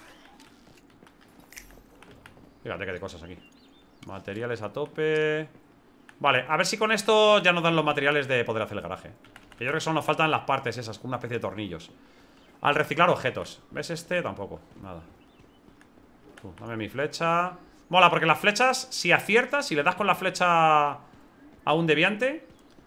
Fíjate que hay cosas aquí. Materiales a tope. Vale, a ver si con esto ya nos dan los materiales de poder hacer el garaje. Que yo creo que solo nos faltan las partes esas, con una especie de tornillos. Al reciclar objetos. ¿Ves este? Tampoco, nada. Tú, dame mi flecha. Mola, porque las flechas, si aciertas, si le das con la flecha a un deviante,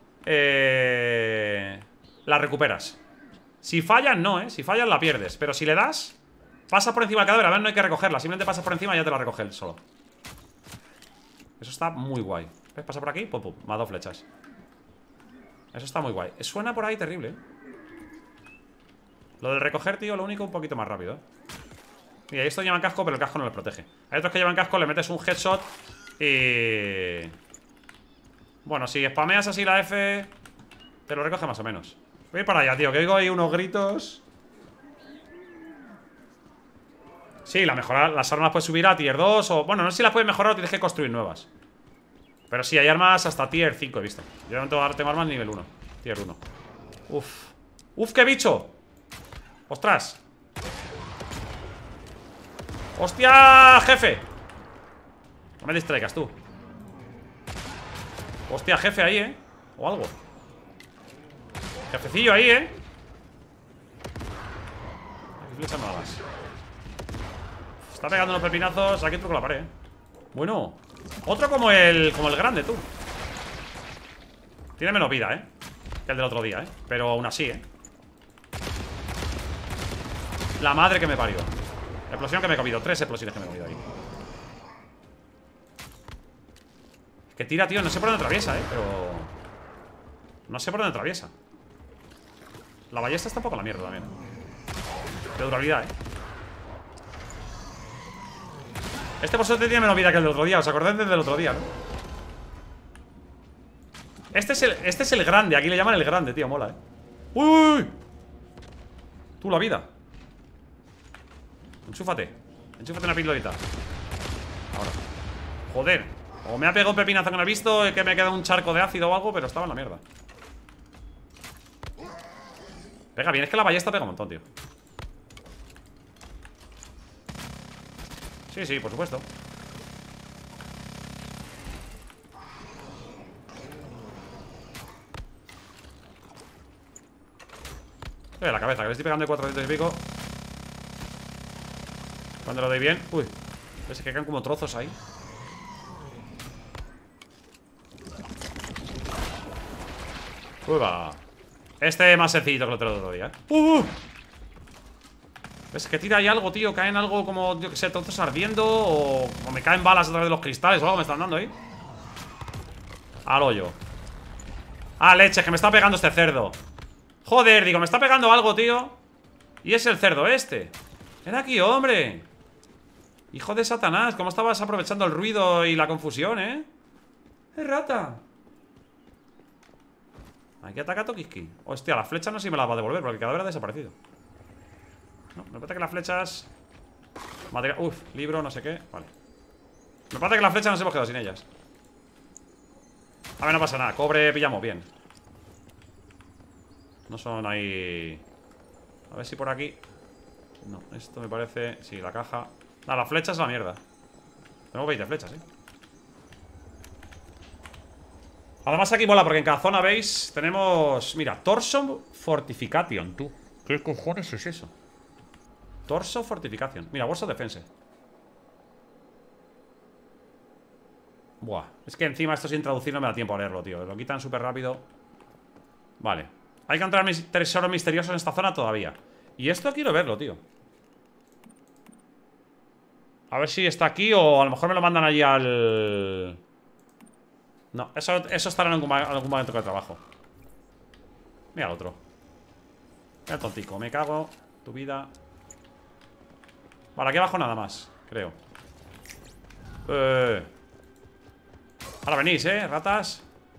eh, la recuperas. Si fallas, no, ¿eh? Si fallas, la pierdes. Pero si le das, pasas por encima del cadáver. A ver, no hay que recogerla. Simplemente pasas por encima y ya te la recoge él solo. Eso está muy guay. ¿Ves? Pasa por aquí, pum, pum, más dos flechas. Eso está muy guay. Suena por ahí terrible, ¿eh? Lo del recoger, tío, lo único un poquito más rápido, ¿eh? Y ahí estos llevan casco, pero el casco no les protege. Hay otros que llevan casco, le metes un headshot y... Bueno, si spameas así la F, te lo recoge más o menos. Voy para allá, tío, que oigo ahí unos gritos. Sí, la mejora, las armas puedes subir a tier dos o... Bueno, no sé si las puedes mejorar o tienes que construir nuevas. Pero sí, hay armas hasta tier cinco, he visto. Yo no tengo, tengo armas nivel uno. Tier uno. Uf. Uf, qué bicho. Ostras. ¡Hostia, jefe! No me distraigas tú. Hostia, jefe ahí, ¿eh? O algo. Jefecillo ahí, ¿eh? Aquí flecha nada más. Está pegando unos pepinazos. Aquí truco la pared, ¿eh? Bueno. Otro como el, como el grande, tú. Tiene menos vida, ¿eh? Que el del otro día, ¿eh? Pero aún así, ¿eh? La madre que me parió. Explosión que me he comido. Tres explosiones que me he comido ahí. Que tira, tío. No sé por dónde atraviesa, ¿eh? Pero... No sé por dónde atraviesa. La ballesta está un poco a la mierda también. De durabilidad, ¿eh? Este por suerte tiene menos vida que el del otro día. ¿Os acordáis del otro día, no? Este es el, este es el grande. Aquí le llaman el grande, tío. Mola, ¿eh? ¡Uy, uy, uy! Tú, la vida. Enchúfate. Enchúfate una pildorita. Ahora. Joder. O me ha pegado un pepinazo que no he visto, que me queda un charco de ácido o algo, pero estaba en la mierda. Pega bien, es que la ballesta pega un montón, tío. Sí, sí, por supuesto. Eh, la cabeza, que le estoy pegando de cuatrocientos y pico. Cuando lo doy bien. Uy, ves que quedan como trozos ahí. Uy, va. Este más sencillo que el otro día, ¿eh? Uh, uh. ¿Ves? Que tira ahí algo, tío. Caen algo como, yo que sé, trozos ardiendo. O, o me caen balas a través de los cristales o algo me están dando ahí. Al hoyo. Ah, leche, que me está pegando este cerdo. Joder, digo, me está pegando algo, tío. Y es el cerdo este. Ven aquí, hombre. Hijo de Satanás, ¿cómo estabas aprovechando el ruido y la confusión, eh? ¡Es rata! Aquí ataca Tokiski. Hostia, las flechas no sé si me las va a devolver porque el cadáver ha desaparecido. No, me parece que las flechas... Material... Uf, libro, no sé qué. Vale. Me parece que las flechas nos hemos quedado sin ellas. A ver, no pasa nada. Cobre pillamos bien. No son ahí... A ver si por aquí... No, esto me parece... Sí, la caja... Ah, las flechas es la mierda. Tenemos veinte flechas, ¿eh? Además aquí mola porque en cada zona, ¿veis? Tenemos... Mira, Torso Fortification, tú. ¿Qué cojones es eso? Torso Fortification. Mira, Warsaw Defense. Buah. Es que encima esto sin traducir no me da tiempo a leerlo, tío. Lo quitan súper rápido. Vale. Hay que encontrar mis tesoros misteriosos en esta zona todavía. Y esto quiero verlo, tío. A ver si está aquí o a lo mejor me lo mandan allí al... No, eso, eso estará en algún, algún momento de trabajo. Mira el otro. Mira el tontico, me cago. Tu vida. Vale, aquí abajo nada más, creo. Eh. Ahora venís, eh, ratas.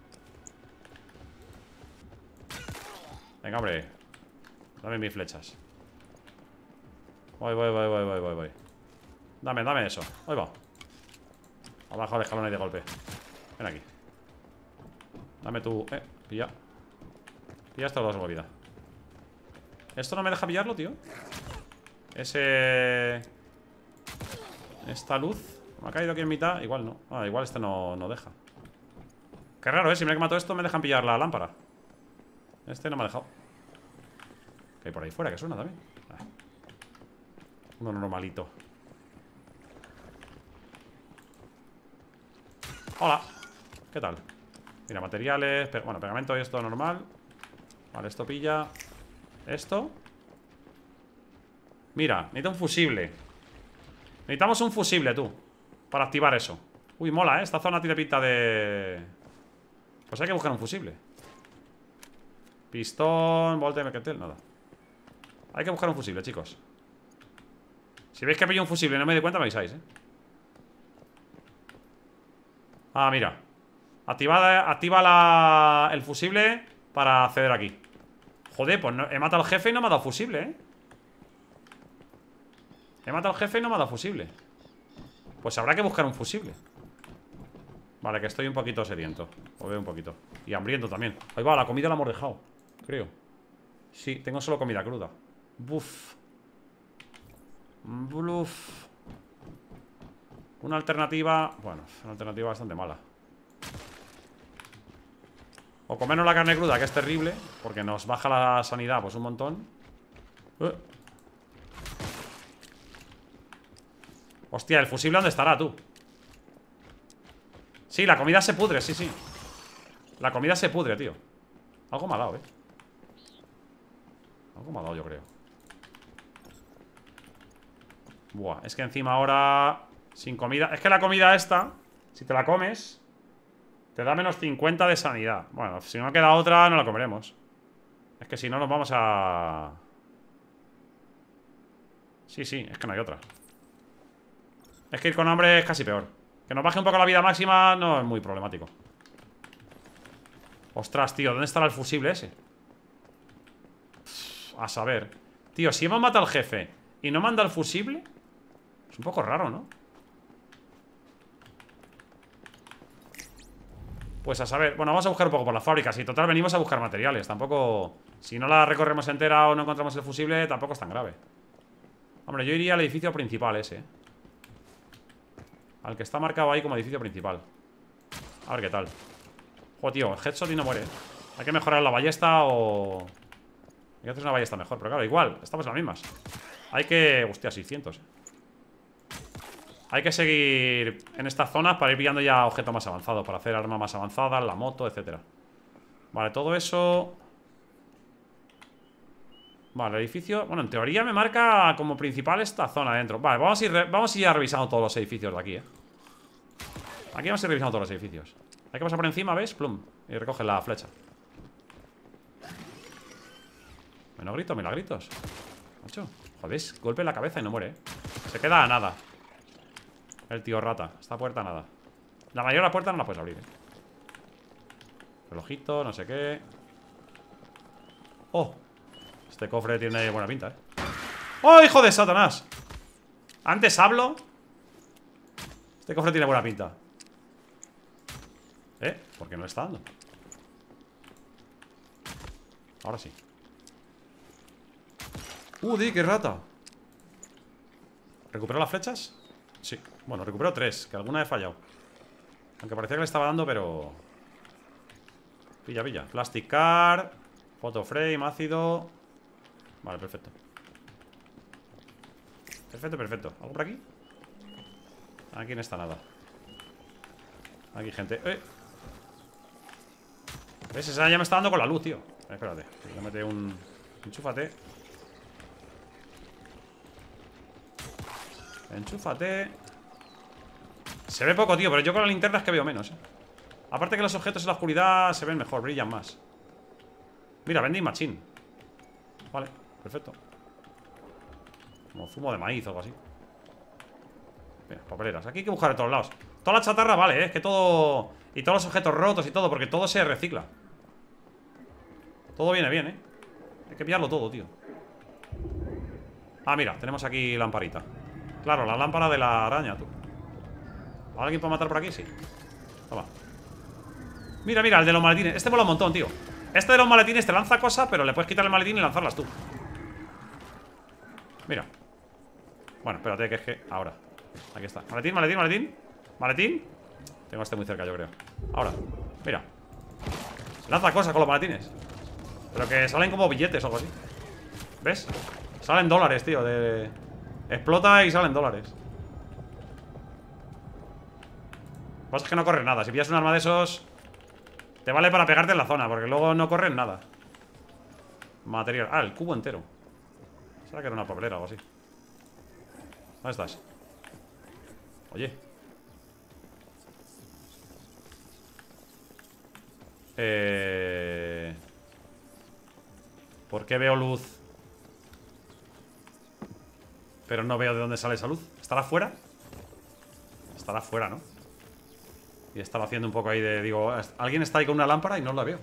Venga, hombre. Dame mis flechas. Voy, voy, voy, voy, voy, voy, voy. Dame, dame eso. Ahí va. Abajo de escalones de golpe. Ven aquí. Dame tu... Eh, pilla. Pilla estos dos, vida. ¿Esto no me deja pillarlo, tío? Ese... Esta luz me ha caído aquí en mitad. Igual no. Ah, igual este no, no deja. Qué raro, ¿eh? Si me que mato esto me dejan pillar la lámpara. Este no me ha dejado. Que hay por ahí fuera, que suena también. Ah. Uno normalito. Hola. ¿Qué tal? Mira, materiales, pe bueno, pegamento y esto normal. Vale, esto pilla. Esto. Mira, necesito un fusible. Necesitamos un fusible, tú. Para activar eso. Uy, mola, ¿eh? Esta zona tiene pinta de... Pues hay que buscar un fusible. Pistón, volte, mequetel, nada. Hay que buscar un fusible, chicos. Si veis que pillo un fusible y no me doy cuenta, me avisáis, ¿eh? Ah, mira. Activa, activa la, el fusible para acceder aquí. Joder, pues no, he matado al jefe y no me ha dado fusible, ¿eh? He matado al jefe y no me ha dado fusible. Pues habrá que buscar un fusible. Vale, que estoy un poquito sediento. Lo veo un poquito. Y hambriento también. Ahí va, la comida la hemos dejado, creo. Sí, tengo solo comida cruda. Buf. Bluff. Una alternativa... Bueno, una alternativa bastante mala. O comernos la carne cruda, que es terrible, porque nos baja la sanidad, pues un montón. uh. Hostia, ¿el fusible dónde estará, tú? Sí, la comida se pudre, sí, sí. La comida se pudre, tío. Algo me ha dado, eh. Algo me ha dado, yo creo. Buah, es que encima ahora... Sin comida... Es que la comida esta, si te la comes, te da menos cincuenta de sanidad. Bueno, si no queda otra, no la comeremos. Es que si no nos vamos a... Sí, sí, es que no hay otra. Es que ir con hambre es casi peor. Que nos baje un poco la vida máxima no es muy problemático. Ostras, tío, ¿dónde estará el fusible ese? A saber. Tío, si hemos matado al jefe y no manda el fusible, es un poco raro, ¿no? Pues a saber, bueno, vamos a buscar un poco por las fábricas. Y total, venimos a buscar materiales. Tampoco, si no la recorremos entera o no encontramos el fusible, tampoco es tan grave. Hombre, yo iría al edificio principal ese. Al que está marcado ahí como edificio principal. A ver qué tal. Joder, tío, el headshot y no muere. Hay que mejorar la ballesta o... Hay que hacer una ballesta mejor, pero claro, igual, estamos en las mismas. Hay que... Hostia, seiscientos. Hay que seguir en estas zonas para ir pillando ya objetos más avanzados, para hacer armas más avanzadas, la moto, etcétera. Vale, todo eso... Vale, el edificio... Bueno, en teoría me marca como principal esta zona dentro. Vale, vamos a ir, vamos a ir revisando todos los edificios de aquí, eh. Aquí vamos a ir revisando todos los edificios. Hay que pasar por encima, ¿ves? Plum. Y recoge la flecha. Menos gritos, milagritos. Macho, joder, golpe en la cabeza y no muere, eh. Se queda a nada. El tío rata. Esta puerta nada. La mayoría de las puertas no las puedes abrir, eh. Relojito, no sé qué. Oh, este cofre tiene buena pinta, eh. ¡Oh, hijo de Satanás! Antes hablo. Este cofre tiene buena pinta. ¿Eh? ¿Por qué no le está dando? Ahora sí. ¡Uh, di, qué rata! ¿Recupero las flechas? Sí. Bueno, recupero tres, que alguna he fallado. Aunque parecía que le estaba dando, pero... Pilla, pilla. Plastic card. Photo frame, ácido. Vale, perfecto. Perfecto, perfecto. ¿Algo por aquí? Aquí no está nada. Aquí, gente. ¡Eh! ¿Ves? Esa ya me está dando con la luz, tío. Eh, espérate. Voy a meter un... Enchúfate. Enchúfate. Se ve poco, tío, pero yo con la linterna es que veo menos, eh. Aparte que los objetos en la oscuridad se ven mejor, brillan más. Mira, vending machine. Vale, perfecto. Como zumo de maíz o algo así. Mira, papeleras. Aquí hay que buscar de todos lados. Toda la chatarra, vale, ¿eh? Es que todo... Y todos los objetos rotos y todo, porque todo se recicla. Todo viene bien, ¿eh? Hay que pillarlo todo, tío. Ah, mira, tenemos aquí lamparita. Claro, la lámpara de la araña, tú. ¿Alguien puede matar por aquí? Sí. Toma. Mira, mira, el de los maletines. Este mola un montón, tío. Este de los maletines te lanza cosas, pero le puedes quitar el maletín y lanzarlas tú. Mira. Bueno, espérate, que es que... Ahora. Aquí está. Maletín, maletín, maletín. Maletín. Tengo este muy cerca, yo creo. Ahora. Mira. Lanza cosas con los maletines. Pero que salen como billetes o algo así. ¿Ves? Salen dólares, tío. De... Explota y salen dólares. Lo que pasa es que no corre nada. Si pillas un arma de esos... Te vale para pegarte en la zona, porque luego no corren nada. Material. Ah, el cubo entero. ¿Será que era una papelera o algo así? ¿Dónde estás? Oye. Eh... ¿Por qué veo luz? Pero no veo de dónde sale esa luz. ¿Estará fuera? Estará fuera, ¿no? Y estaba haciendo un poco ahí de... Digo, alguien está ahí con una lámpara y no la veo.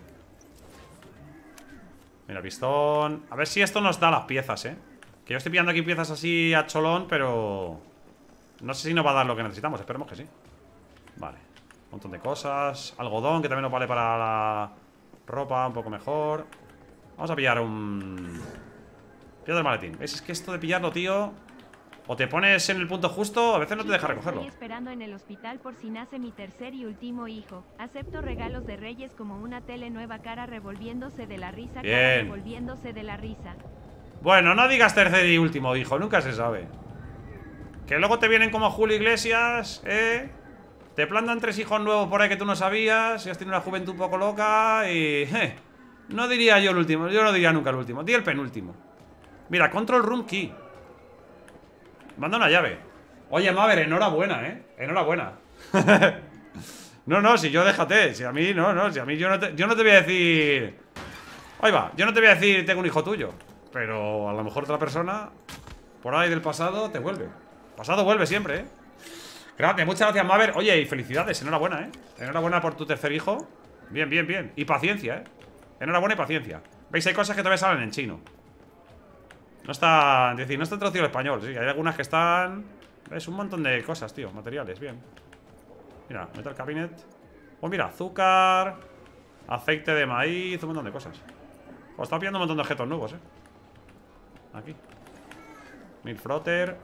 Mira, pistón. A ver si esto nos da las piezas, ¿eh? Que yo estoy pillando aquí piezas así a cholón, pero... No sé si nos va a dar lo que necesitamos. Esperemos que sí. Vale. Un montón de cosas. Algodón, que también nos vale para la ropa un poco mejor. Vamos a pillar un... Pillar el maletín. ¿Ves? Es que esto de pillarlo, tío... O te pones en el punto justo, a veces no te deja recogerlo. Estoy esperando en el hospital por si nace mi tercer y último hijo. Acepto regalos de Reyes como una tele nueva, cara revolviéndose de la risa, Bien. cara revolviéndose de la risa. Bueno, no digas tercer y último hijo, nunca se sabe. Que luego te vienen como Julio Iglesias, ¿eh? Te plantan tres hijos nuevos por ahí que tú no sabías y has tenido una juventud un poco loca y... Eh, no diría yo el último, yo no diría nunca el último, di el penúltimo. Mira, control room key. Manda una llave. Oye, Maver, enhorabuena, ¿eh? Enhorabuena. No, no, si yo déjate. Si a mí, no, no, si a mí yo no te, yo no te voy a decir... Ahí va, yo no te voy a decir tengo un hijo tuyo. Pero a lo mejor otra persona por ahí del pasado te vuelve. Pasado vuelve siempre, ¿eh? Grande, muchas gracias, Maver. Oye, y felicidades, enhorabuena, ¿eh? Enhorabuena por tu tercer hijo. Bien, bien, bien. Y paciencia, ¿eh? Enhorabuena y paciencia. ¿Veis? Hay cosas que todavía salen en chino. No está, es decir, no está traducido al español. Sí, hay algunas que están... Es un montón de cosas, tío, materiales, bien. Mira, metal cabinet. Pues mira, azúcar, aceite de maíz, un montón de cosas. Pues está pillando un montón de objetos nuevos, eh. Aquí Milk frotter.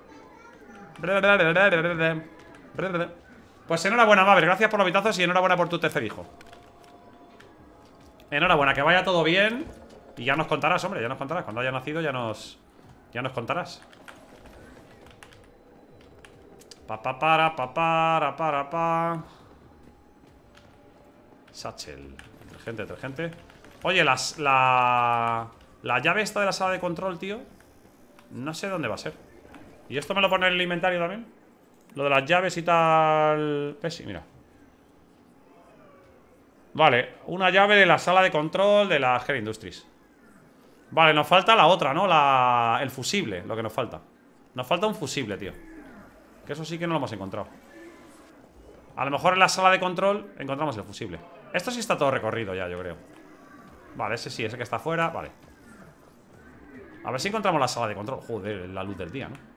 Pues enhorabuena, Maver, gracias por los vitazos y enhorabuena por tu tercer hijo. Enhorabuena, que vaya todo bien. Y ya nos contarás, hombre, ya nos contarás. Cuando haya nacido ya nos... Ya nos contarás. Pa pa para pa para para pa. Satchel. Detergente, detergente. Oye, las... La... La llave esta de la sala de control, tío, no sé dónde va a ser. ¿Y esto me lo pone en el inventario también? Lo de las llaves y tal... ¿Ves? Sí, mira. Vale, una llave de la sala de control de la Hera Industries. Vale, nos falta la otra, ¿no? La... El fusible, lo que nos falta. Nos falta un fusible, tío. Que eso sí que no lo hemos encontrado. A lo mejor en la sala de control encontramos el fusible. Esto sí está todo recorrido ya, yo creo. Vale, ese sí, ese que está afuera, vale. A ver si encontramos la sala de control. Joder, la luz del día, ¿no?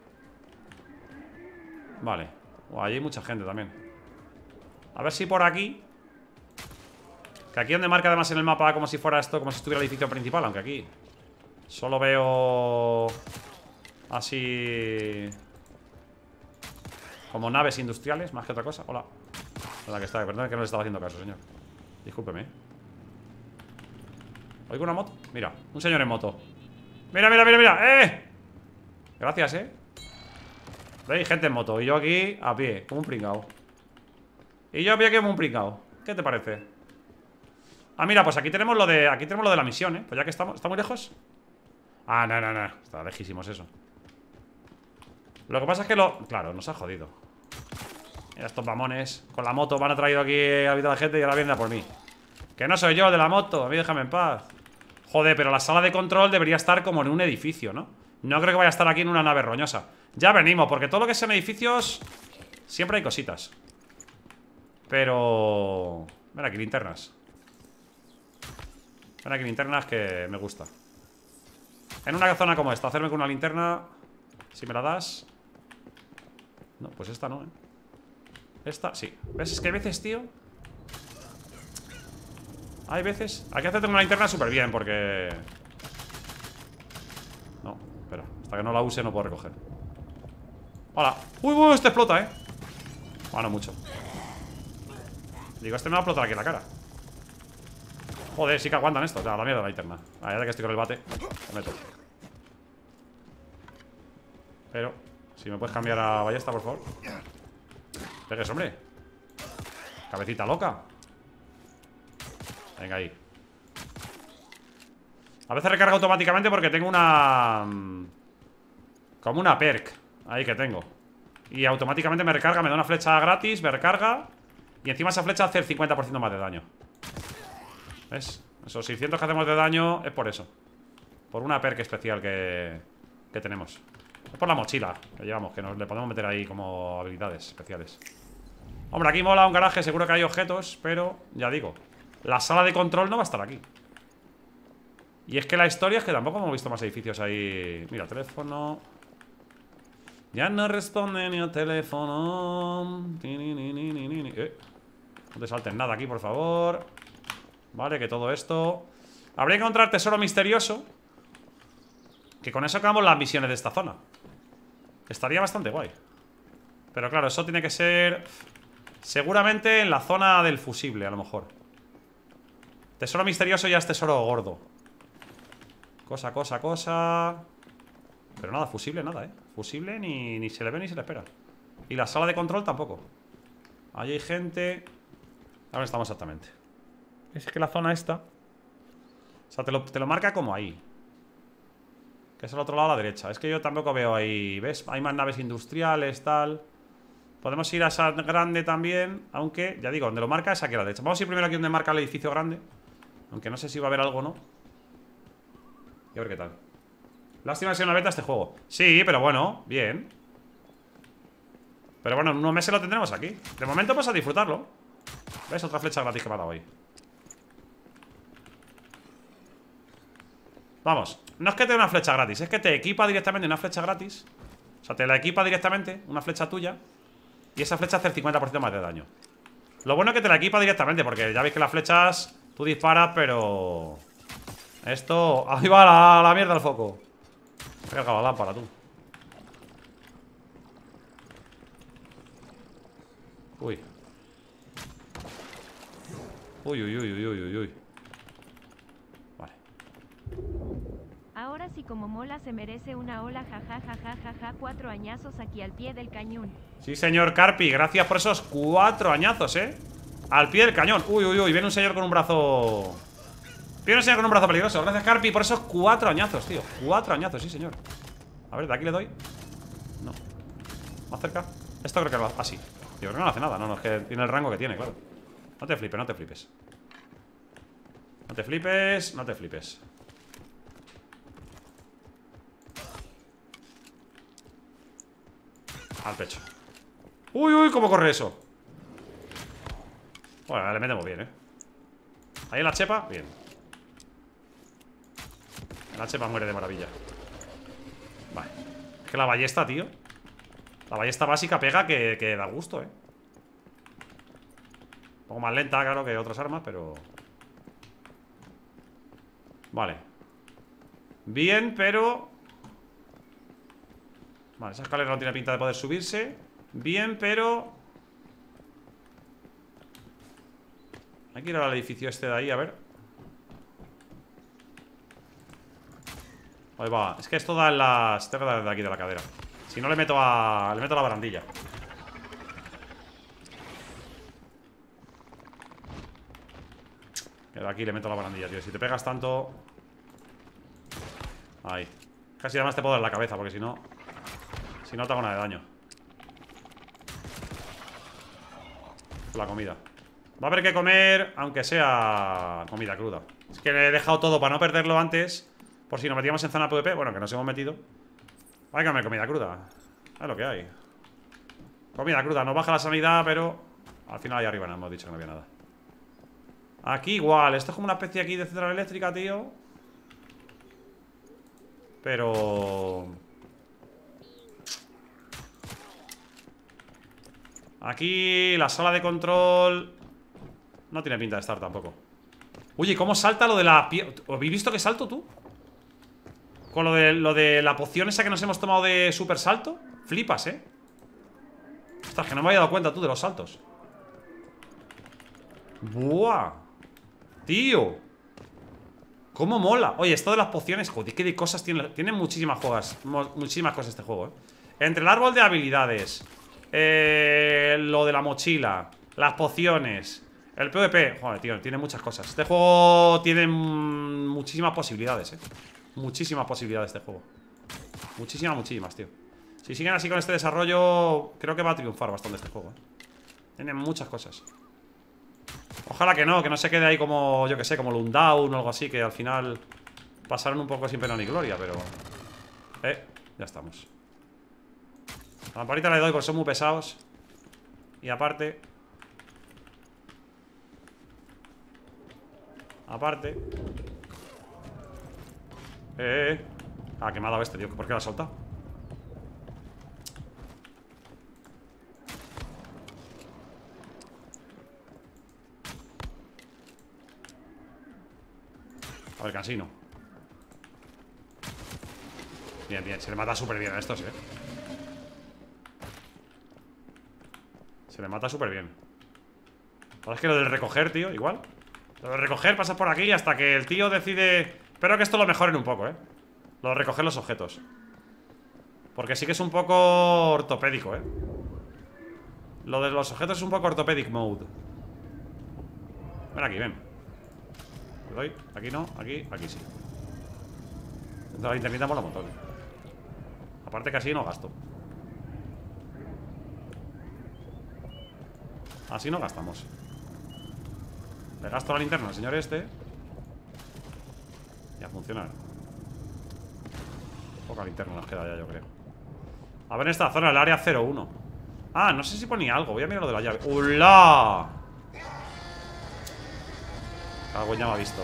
Vale. Oh, allí hay mucha gente también. A ver si por aquí... Que aquí donde marca además en el mapa como si fuera esto, como si estuviera el edificio principal, aunque aquí solo veo... Así... Como naves industriales, más que otra cosa. Hola. La que está, perdón que no le estaba haciendo caso, señor. Discúlpeme. ¿Oigo una moto? Mira, un señor en moto. Mira, mira, mira, mira. ¡Eh! Gracias, ¿eh? Veis, gente en moto. Y yo aquí a pie, como un pringao. Y yo a pie como un pringao. ¿Qué te parece? Ah, mira, pues aquí tenemos lo de Aquí tenemos lo de la misión, ¿eh? Pues ya que estamos... ¿Está muy lejos? Ah, no, no, no. Está lejísimos eso. Lo que pasa es que lo... Claro, nos ha jodido. Mira estos mamones. Con la moto van a traído aquí a la vida de la gente y ahora vienen a por mí. Que no soy yo el de la moto. A mí déjame en paz. Joder, pero la sala de control debería estar como en un edificio, ¿no? No creo que vaya a estar aquí en una nave roñosa. Ya venimos, porque todo lo que sean edificios siempre hay cositas. Pero... Ven aquí, linternas. Ven aquí, linternas que me gusta. En una zona como esta, hacerme con una linterna. Si me la das. No, pues esta no, ¿eh? Esta, sí. ¿Ves? Es que hay veces, tío. Hay veces. Hay que hacerte con una linterna súper bien, porque... No, espera. Hasta que no la use no puedo recoger. Hola. Uy, uy, este explota, ¿eh? Bueno, mucho. Digo, este me va a explotar aquí en la cara. Joder, sí que aguantan esto. Ya, la mierda de la linterna. Ah, ya que estoy con el bate, lo meto. Pero, si me puedes cambiar a ballesta, por favor. Pegues, hombre. Cabecita loca. Venga, ahí. A veces recarga automáticamente porque tengo una... Como una perk ahí que tengo. Y automáticamente me recarga, me da una flecha gratis, me recarga. Y encima esa flecha hace el cincuenta por ciento más de daño. ¿Ves? Esos seiscientos que hacemos de daño es por eso. Por una perk especial que, que tenemos. Es por la mochila que llevamos, que nos le podemos meter ahí como habilidades especiales. Hombre, aquí mola un garaje, seguro que hay objetos, pero ya digo, la sala de control no va a estar aquí. Y es que la historia es que tampoco hemos visto más edificios ahí. Mira, teléfono. Ya no responde ni al teléfono. Eh, no te salten nada aquí, por favor. Vale, que todo esto... Habría que encontrar tesoro misterioso. Que con eso acabamos las misiones de esta zona. Estaría bastante guay. Pero claro, eso tiene que ser... Seguramente en la zona del fusible, a lo mejor. Tesoro misterioso ya es tesoro gordo. Cosa, cosa, cosa... Pero nada, fusible nada, ¿eh? Fusible ni, ni se le ve ni se le espera. Y la sala de control tampoco. Ahí hay gente... Ahora estamos exactamente. Es que la zona esta... O sea, te lo, te lo marca como ahí. Que es al otro lado a la derecha. Es que yo tampoco veo ahí... ¿Ves? Hay más naves industriales, tal... Podemos ir a esa grande también. Aunque, ya digo, donde lo marca es aquí a la derecha. Vamos a ir primero aquí donde marca el edificio grande. Aunque no sé si va a haber algo o no. Y a ver qué tal. Lástima que sea una beta este juego. Sí, pero bueno, bien. Pero bueno, en unos meses lo tendremos aquí. De momento vamos a disfrutarlo. ¿Ves? Otra flecha gratis que me ha dado ahí. Vamos, no es que te dé una flecha gratis, es que te equipa directamente una flecha gratis. O sea, te la equipa directamente, una flecha tuya. Y esa flecha hace el cincuenta por ciento más de daño. Lo bueno es que te la equipa directamente, porque ya veis que las flechas tú disparas, pero... Esto... Ahí va la, la mierda del foco. Me he cargado la lámpara, tú. Uy. Uy, uy, uy, uy, uy, uy. Vale. Ahora sí, como mola se merece una ola, jaja, jaja, jaja, cuatro añazos aquí al pie del cañón. Sí, señor Carpi, gracias por esos cuatro añazos, eh. Al pie del cañón. Uy, uy, uy, viene un señor con un brazo Pido enseñar con un brazo peligroso. Gracias, Carpi, por esos cuatro añazos, tío. Cuatro añazos, sí, señor. A ver, de aquí le doy. No. Más cerca. Esto creo que lo... Ah, sí. Yo creo que no hace nada. No, no, es que tiene el rango que tiene, claro. No te flipes, no te flipes. No te flipes, no te flipes. Al pecho. Uy, uy, cómo corre eso. Bueno, le metemos bien, eh. Ahí en la chepa, bien. En la chepa muere de maravilla. Vale. Es que la ballesta, tío. La ballesta básica pega que, que da gusto, eh. Un poco más lenta, claro, que otras armas, pero... Vale. Bien, pero... Vale, esa escalera no tiene pinta de poder subirse. Bien, pero... Hay que ir al edificio este de ahí, a ver. Ahí va. Es que esto da en las... Tengo que dar de aquí de la cadera. Si no le meto a... Le meto a la barandilla. Que de aquí le meto a la barandilla, tío. Si te pegas tanto... Ahí. Casi además te puedo dar la cabeza, porque si no... Si no te hago nada de daño. La comida. Va a haber que comer, aunque sea comida cruda. Es que le he dejado todo para no perderlo antes. Por si nos metíamos en zona PvP. Bueno, que nos hemos metido. Hay que comer comida cruda. Es lo que hay. Comida cruda, nos baja la sanidad, pero al final ahí arriba no hemos dicho que no había nada. Aquí igual, esto es como una especie aquí de central eléctrica, tío. Pero... Aquí la sala de control no tiene pinta de estar tampoco. Oye, ¿cómo salta lo de la piel? ¿Habéis visto que salto tú? Con lo de, lo de la poción esa que nos hemos tomado de super salto. Flipas, eh. Ostras, que no me había dado cuenta tú de los saltos. Buah. Tío, cómo mola. Oye, esto de las pociones, joder, qué de cosas tiene. Tiene muchísimas juegas, muchísimas cosas este juego, eh. Entre el árbol de habilidades, eh, lo de la mochila, las pociones, el PvP. Joder, tío, tiene muchas cosas. Este juego tiene muchísimas posibilidades, eh. Muchísimas posibilidades este juego. Muchísimas, muchísimas, tío. Si siguen así con este desarrollo, creo que va a triunfar bastante este juego, eh. Tiene muchas cosas. Ojalá que no, que no se quede ahí como, yo que sé, como Lundown o algo así, que al final pasaron un poco sin pena ni gloria, pero... Eh, ya estamos. A la lamparita le doy porque son muy pesados. Y aparte... Aparte... Eh, eh. Ah, que me ha dado este, tío. ¿Por qué lo ha soltado? A ver, cansino. Bien, bien, se le mata súper bien a estos, eh. Se le mata súper bien. Ahora es que lo del recoger, tío, igual. Lo de recoger, pasas por aquí hasta que el tío decide... Espero que esto lo mejoren un poco, eh. Lo de recoger los objetos. Porque sí que es un poco ortopédico, eh. Lo de los objetos es un poco orthopedic mode. Ven aquí, ven. Le doy, aquí no, aquí, aquí sí. Dentro de la linternita mola un montón. Aparte que así no gasto. Así no gastamos. Le gasto la linterna al señor este. Y a funcionar. Poca linterna nos queda ya, yo creo. A ver en esta zona, el área cero uno. Ah, no sé si ponía algo. Voy a mirar lo de la llave. ¡Hola! Cago en, ya me ha visto.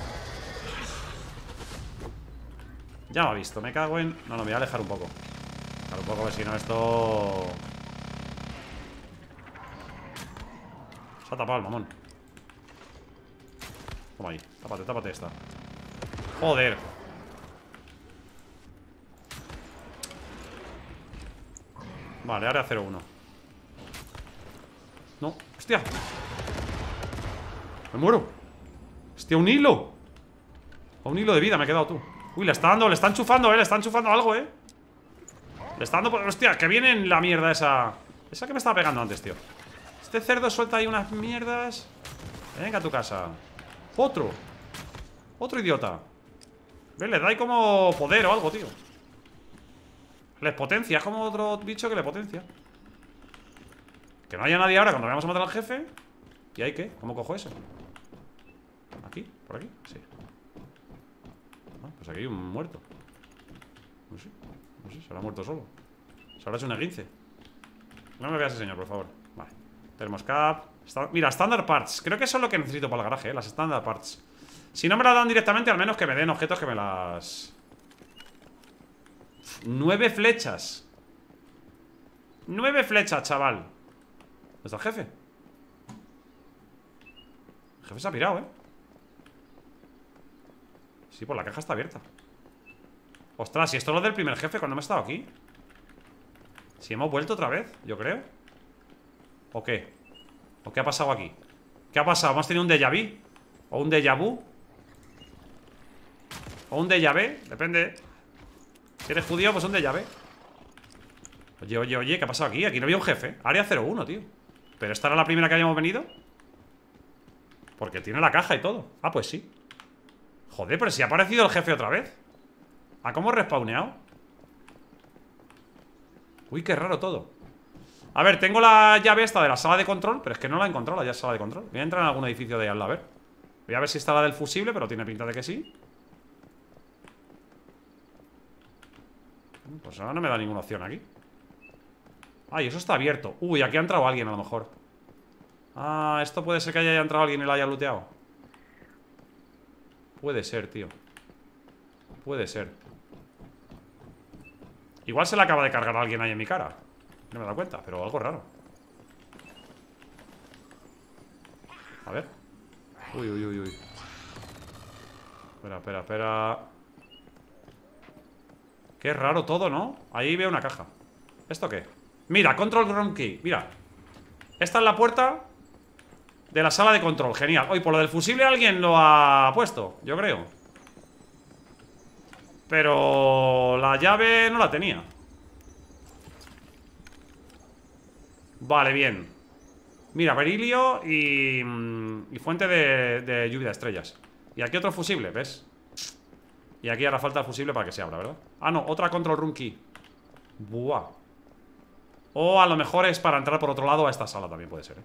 Ya me ha visto, me cago en... No, no, me voy a alejar un poco. Alejar un poco, a ver si no esto... Se ha tapado el mamón. Toma ahí, tápate, tápate esta. Joder. Vale, área cero uno. No, hostia. Me muero. Hostia, un hilo. Un hilo de vida me he quedado, tú. Uy, le está dando, le está enchufando, eh. Le está enchufando algo, eh. Le está dando por... Hostia, que viene la mierda esa. Esa que me estaba pegando antes, tío. Este cerdo suelta ahí unas mierdas. Venga a tu casa. Otro. Otro idiota. ¿Ves? Le da ahí como poder o algo, tío. Les potencia, es como otro bicho que le potencia. Que no haya nadie ahora cuando vayamos a matar al jefe. ¿Y ahí qué? ¿Cómo cojo eso? ¿Aquí? ¿Por aquí? Sí. Ah, pues aquí hay un muerto. No sé, no sé, se habrá muerto solo. Se habrá hecho un esguince. No me veas ese señor, por favor. Vale. Thermoscap. Está... Mira, Standard Parts. Creo que eso es lo que necesito para el garaje, ¿eh? Las Standard Parts. Si no me las dan directamente, al menos que me den objetos que me las... Nueve flechas. Nueve flechas, chaval. ¿Dónde está el jefe? El jefe se ha pirado, ¿eh? Sí, pues la caja está abierta. Ostras, si esto es lo del primer jefe cuando me he estado aquí. Si hemos vuelto otra vez, yo creo. ¿O qué? ¿O qué ha pasado aquí? ¿Qué ha pasado? ¿Hemos tenido un déjà vu? ¿O un déjà vu? ¿O un déjà vu? Depende. Si eres judío, pues un déjà vu. Oye, oye, oye, ¿qué ha pasado aquí? Aquí no había un jefe. Área cero uno, tío. ¿Pero esta era la primera que habíamos venido? Porque tiene la caja y todo. Ah, pues sí. Joder, pero si ha aparecido el jefe otra vez. ¿Ah, cómo he respawneado? Uy, qué raro todo. A ver, tengo la llave esta de la sala de control, pero es que no la he encontrado, la sala de control. Voy a entrar en algún edificio de al lado, a ver. Voy a ver si está la del fusible, pero tiene pinta de que sí. Pues ahora no me da ninguna opción aquí. Ay, eso está abierto. Uy, aquí ha entrado alguien a lo mejor. Ah, esto puede ser que haya entrado alguien y lo haya looteado. Puede ser, tío. Puede ser. Igual se le acaba de cargar a alguien ahí en mi cara. No me he dado cuenta, pero algo raro. A ver. Uy, uy, uy, uy. Espera, espera, espera. Qué raro todo, ¿no? Ahí veo una caja. ¿Esto qué? Mira, control room key. Mira. Esta es la puerta de la sala de control. Genial. Hoy por lo del fusible alguien lo ha puesto, yo creo. Pero la llave no la tenía. Vale, bien. Mira, berilio y, y fuente de, de lluvia de estrellas. Y aquí otro fusible, ¿ves? Y aquí hará falta el fusible para que se abra, ¿verdad? Ah, no, otra control room key. Buah. O a lo mejor es para entrar por otro lado a esta sala también puede ser, ¿eh?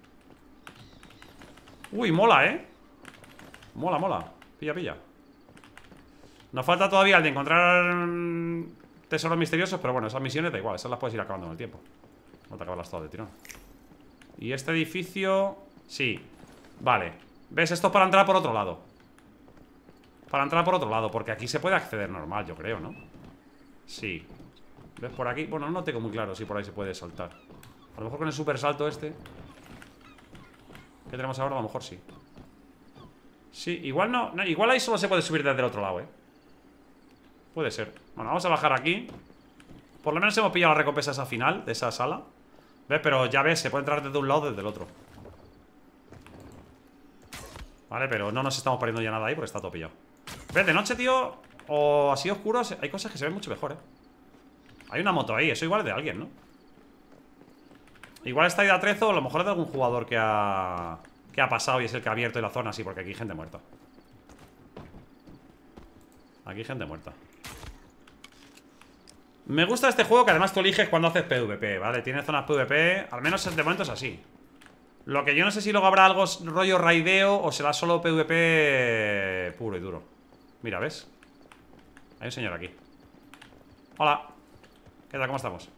Uy, mola, ¿eh? Mola, mola. Pilla, pilla. Nos falta todavía el de encontrar tesoros misteriosos, pero bueno, esas misiones da igual, esas las puedes ir acabando en el tiempo. No te acabarlas todas de tirón. Y este edificio... Sí. Vale. ¿Ves? Esto es para entrar por otro lado. Para entrar por otro lado, porque aquí se puede acceder normal, yo creo, ¿no? Sí. ¿Ves por aquí? Bueno, no tengo muy claro si por ahí se puede saltar. A lo mejor con el super salto este que tenemos ahora, a lo mejor sí. Sí, igual no, no igual ahí solo se puede subir desde el otro lado, ¿eh? Puede ser. Bueno, vamos a bajar aquí. Por lo menos hemos pillado la recompensa esa final de esa sala. ¿Ves? Pero ya ves, se puede entrar desde un lado o desde el otro. Vale, pero no nos estamos perdiendo ya nada ahí porque está todo pillado. ¿Ves? De noche, tío, o así oscuro, hay cosas que se ven mucho mejor, ¿eh? Hay una moto ahí, eso igual es de alguien, ¿no? Igual está ahí de atrezo, a lo mejor es de algún jugador que ha... que ha pasado y es el que ha abierto la zona así, porque aquí hay gente muerta. Aquí hay gente muerta. Me gusta este juego que además tú eliges cuando haces PvP, ¿vale? Tiene zonas PvP, al menos de momento es así. Lo que yo no sé si luego habrá algo rollo raideo o será solo PvP puro y duro. Mira, ¿ves? Hay un señor aquí. Hola. ¿Qué tal? ¿Cómo estamos?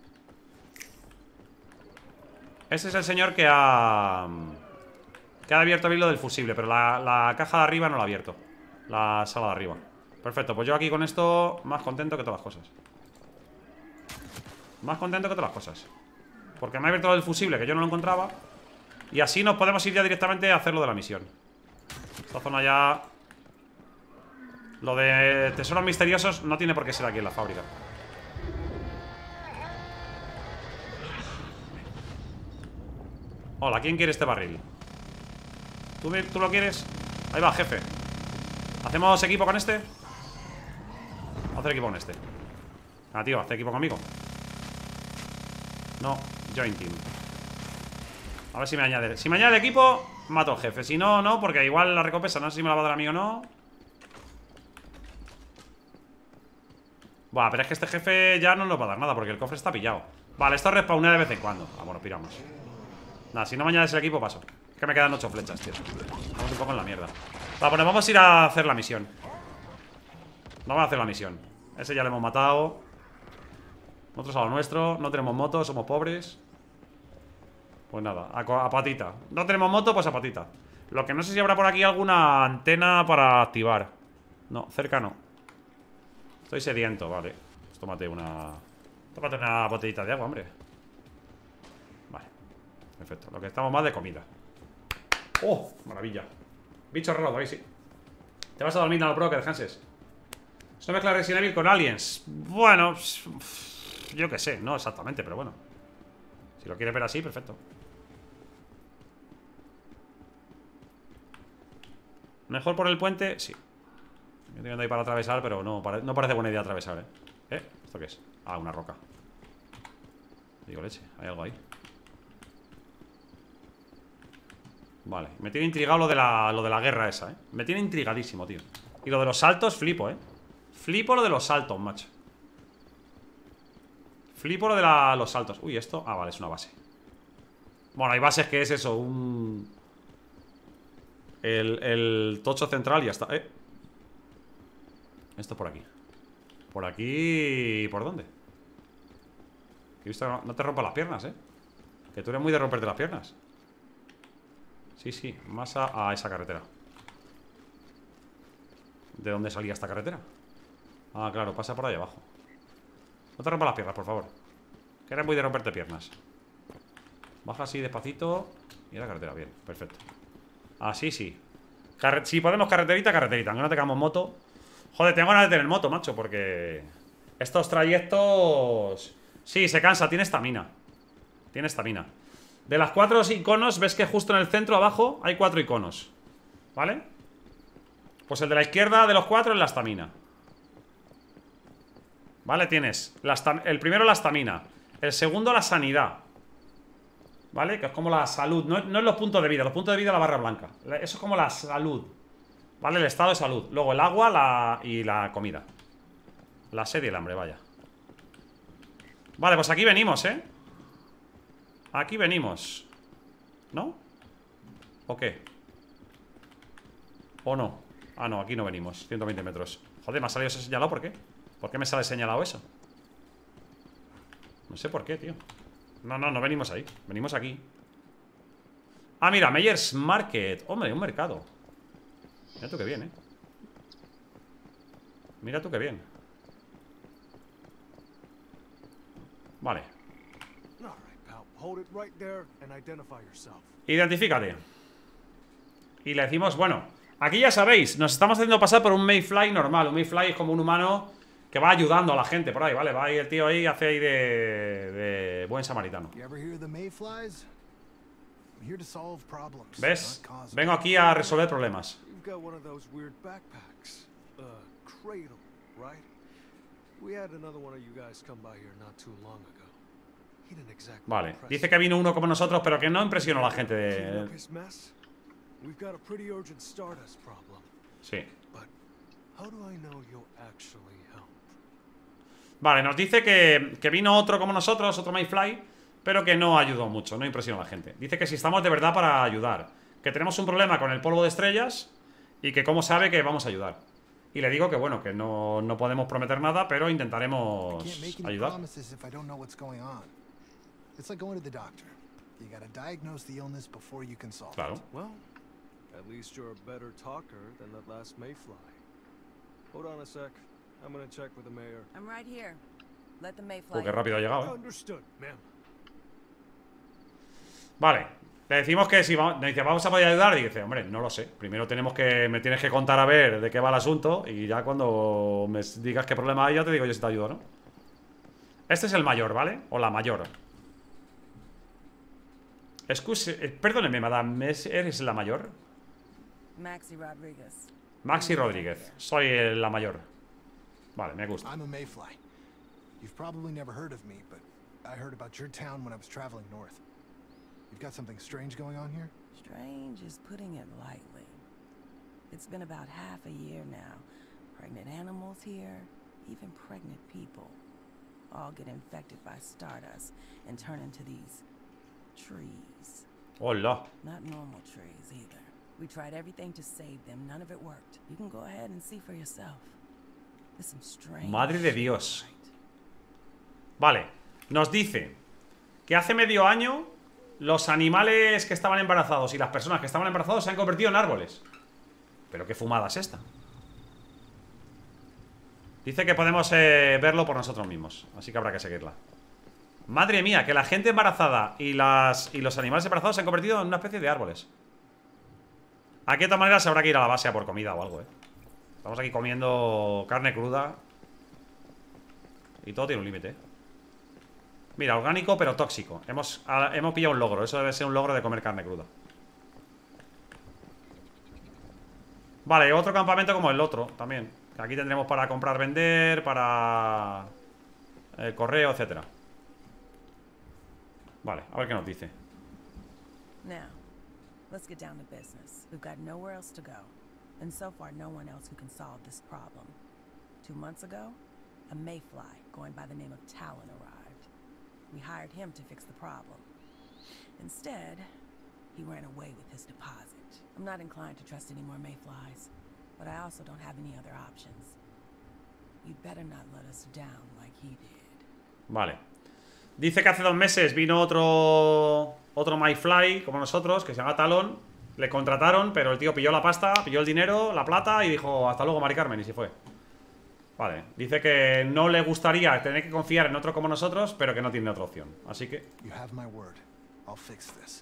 Ese es el señor que ha... que ha abierto el hilo del fusible, pero la, la caja de arriba no la ha abierto. La sala de arriba. Perfecto, pues yo aquí con esto más contento que todas las cosas. Más contento que todas las cosas. Porque me ha abierto el fusible, que yo no lo encontraba. Y así nos podemos ir ya directamente a hacer lo de la misión. Esta zona ya... Lo de tesoros misteriosos no tiene por qué ser aquí en la fábrica. Hola, ¿quién quiere este barril? ¿Tú, ¿Tú lo quieres? Ahí va, jefe. ¿Hacemos equipo con este? Vamos a hacer equipo con este. Ah, tío, ¿hace equipo conmigo? No, join team. A ver si me añade. Si me añade equipo, mato al jefe. Si no, no, porque igual la recompensa no sé si me la va a dar a mí o no. Buah, pero es que este jefe ya no nos va a dar nada porque el cofre está pillado. Vale, esto respawnea de vez en cuando. Ah, bueno, piramos. Nada, si no me añades el equipo, paso. Es que me quedan ocho flechas, tío. Estamos un poco en la mierda. Vale, pues vamos a ir a hacer la misión. Vamos a hacer la misión. Ese ya lo hemos matado. Nosotros a lo nuestro. No tenemos moto, somos pobres. Pues nada, a, a patita. No tenemos moto, pues a patita. Lo que no sé si habrá por aquí alguna antena para activar. No, cerca no. Estoy sediento, vale. Pues tómate una... Tómate una botellita de agua, hombre. Vale, perfecto. Lo que estamos más de comida. ¡Oh! Maravilla. Bicho raro, David, sí. Te vas a dormir, Nano Pro, que descanses. ¿Es una mezcla de Resident Evil con Aliens? Bueno, yo qué sé, no exactamente, pero bueno. Si lo quieres ver así, perfecto. ¿Mejor por el puente? Sí. Yo estoy ahí para atravesar, pero no, no parece buena idea atravesar, ¿eh? ¿Eh? ¿Esto qué es? Ah, una roca. Digo, leche, hay algo ahí. Vale, me tiene intrigado lo de la, lo de la guerra esa, ¿eh? Me tiene intrigadísimo, tío. Y lo de los saltos, flipo, ¿eh? Flipo lo de los saltos, macho. Flipo lo de la, los saltos. Uy, esto... Ah, vale, es una base. Bueno, hay bases que es eso, un... El, el tocho central y ya está. ¿Eh? Esto por aquí. Por aquí... ¿Por dónde? He visto que no, no te rompas las piernas, ¿eh? Que tú eres muy de romperte las piernas. Sí, sí, más a, a esa carretera. ¿De dónde salía esta carretera? Ah, claro, pasa por ahí abajo. No te rompas las piernas, por favor. Que eres muy de romperte piernas. Baja así despacito. Y la carretera, bien, perfecto. Así sí. Carre si podemos carreterita, carreterita. Aunque no tengamos moto. Joder, tengo ganas de tener moto, macho, porque estos trayectos... Sí, se cansa, tiene estamina. Tiene estamina. De las cuatro iconos, ves que justo en el centro abajo hay cuatro iconos. ¿Vale? Pues el de la izquierda de los cuatro es la estamina. ¿Vale? Tienes la el primero la estamina. El segundo la sanidad. ¿Vale? Que es como la salud. No, no es los puntos de vida. Los puntos de vida la barra blanca. Eso es como la salud. ¿Vale? El estado de salud. Luego el agua la... y la comida. La sed y el hambre, vaya. Vale, pues aquí venimos, ¿eh? Aquí venimos. ¿No? ¿O qué? ¿O no? Ah, no, aquí no venimos. ciento veinte metros. Joder, me ha salido ese señalado, ¿por qué? ¿Por qué me sale señalado eso? No sé por qué, tío. No, no, no venimos ahí. Venimos aquí. Ah, mira, Meyers Market. Hombre, un mercado. Mira tú qué bien, eh. Mira tú qué bien. Vale. Identifícate. Y le decimos, bueno, aquí ya sabéis, nos estamos haciendo pasar por un Mayfly normal. Un Mayfly es como un humano que va ayudando a la gente por ahí, ¿vale? Va ahí el tío ahí, hace ahí de, de buen samaritano. ¿Ves? Vengo aquí a resolver problemas. Vale, dice que vino uno como nosotros, pero que no impresionó a la gente de... Sí. Vale, nos dice que, que vino otro como nosotros, otro Mayfly, pero que no ayudó mucho, no impresionó a la gente. Dice que si estamos de verdad para ayudar, que tenemos un problema con el polvo de estrellas y que cómo sabe que vamos a ayudar. Y le digo que bueno, que no, no podemos prometer nada, pero intentaremos ayudar. Claro. Oh, qué rápido ha llegado, ¿eh? Vale, le decimos que si vamos, dice, vamos a poder ayudar. Y dice, hombre, no lo sé. Primero tenemos que, me tienes que contar a ver de qué va el asunto. Y ya cuando me digas qué problema hay, ya te digo yo si te ayudo, ¿no? Este es el mayor, ¿vale? O la mayor. Excuse, eh, perdóneme, madame, ¿eres la mayor? Maxi Rodriguez. Maxi Rodríguez, soy el, la mayor. Vale, me gusta. I'm a Mayfly. You've probably never heard of me, but I heard about your town when I was traveling north. You've got something strange going on here? Strange is putting it lightly. It's been about half a year now. Pregnant animals here, Even pregnant people all get infected by stardust and turn into these trees. Hola. Not normal trees either. We tried everything to save them. None of it worked. You can go ahead and see for yourself. There's some strange Madre de shit, Dios. right? Vale. Nos dice que hace medio año los animales que estaban embarazados y las personas que estaban embarazados se han convertido en árboles. Pero qué fumada es esta. Dice que podemos eh, verlo por nosotros mismos. Así que habrá que seguirla. Madre mía, que la gente embarazada y, las, y los animales embarazados se han convertido en una especie de árboles. Aquí de todas maneras se habrá que ir a la base a por comida o algo, eh. Estamos aquí comiendo carne cruda. Y todo tiene un límite, eh. Mira, orgánico pero tóxico. Hemos, a, hemos pillado un logro. Eso debe ser un logro de comer carne cruda. Vale, otro campamento como el otro también. Aquí tendremos para comprar, vender, para el correo, etcétera. Vale, a ver qué nos dice. Now, let's get down to business. We've got nowhere else to go. And so far, no one else who can solve this problem. Two months ago, a mayfly going by the name of Talon arrived. We hired him to fix the problem. Instead, he ran away with his deposit. I'm not inclined to trust any more mayflies, but I also don't have any other options. You'd better not let us down like he did. Vale. Dice que hace dos meses vino otro Otro mayfly como nosotros, que se llama Talon. Le contrataron, pero el tío pilló la pasta, pilló el dinero, la plata y dijo hasta luego, Mari Carmen, y se fue. Vale, dice que no le gustaría tener que confiar en otro como nosotros, pero que no tiene otra opción. Así que... You have my word. I'll fix this.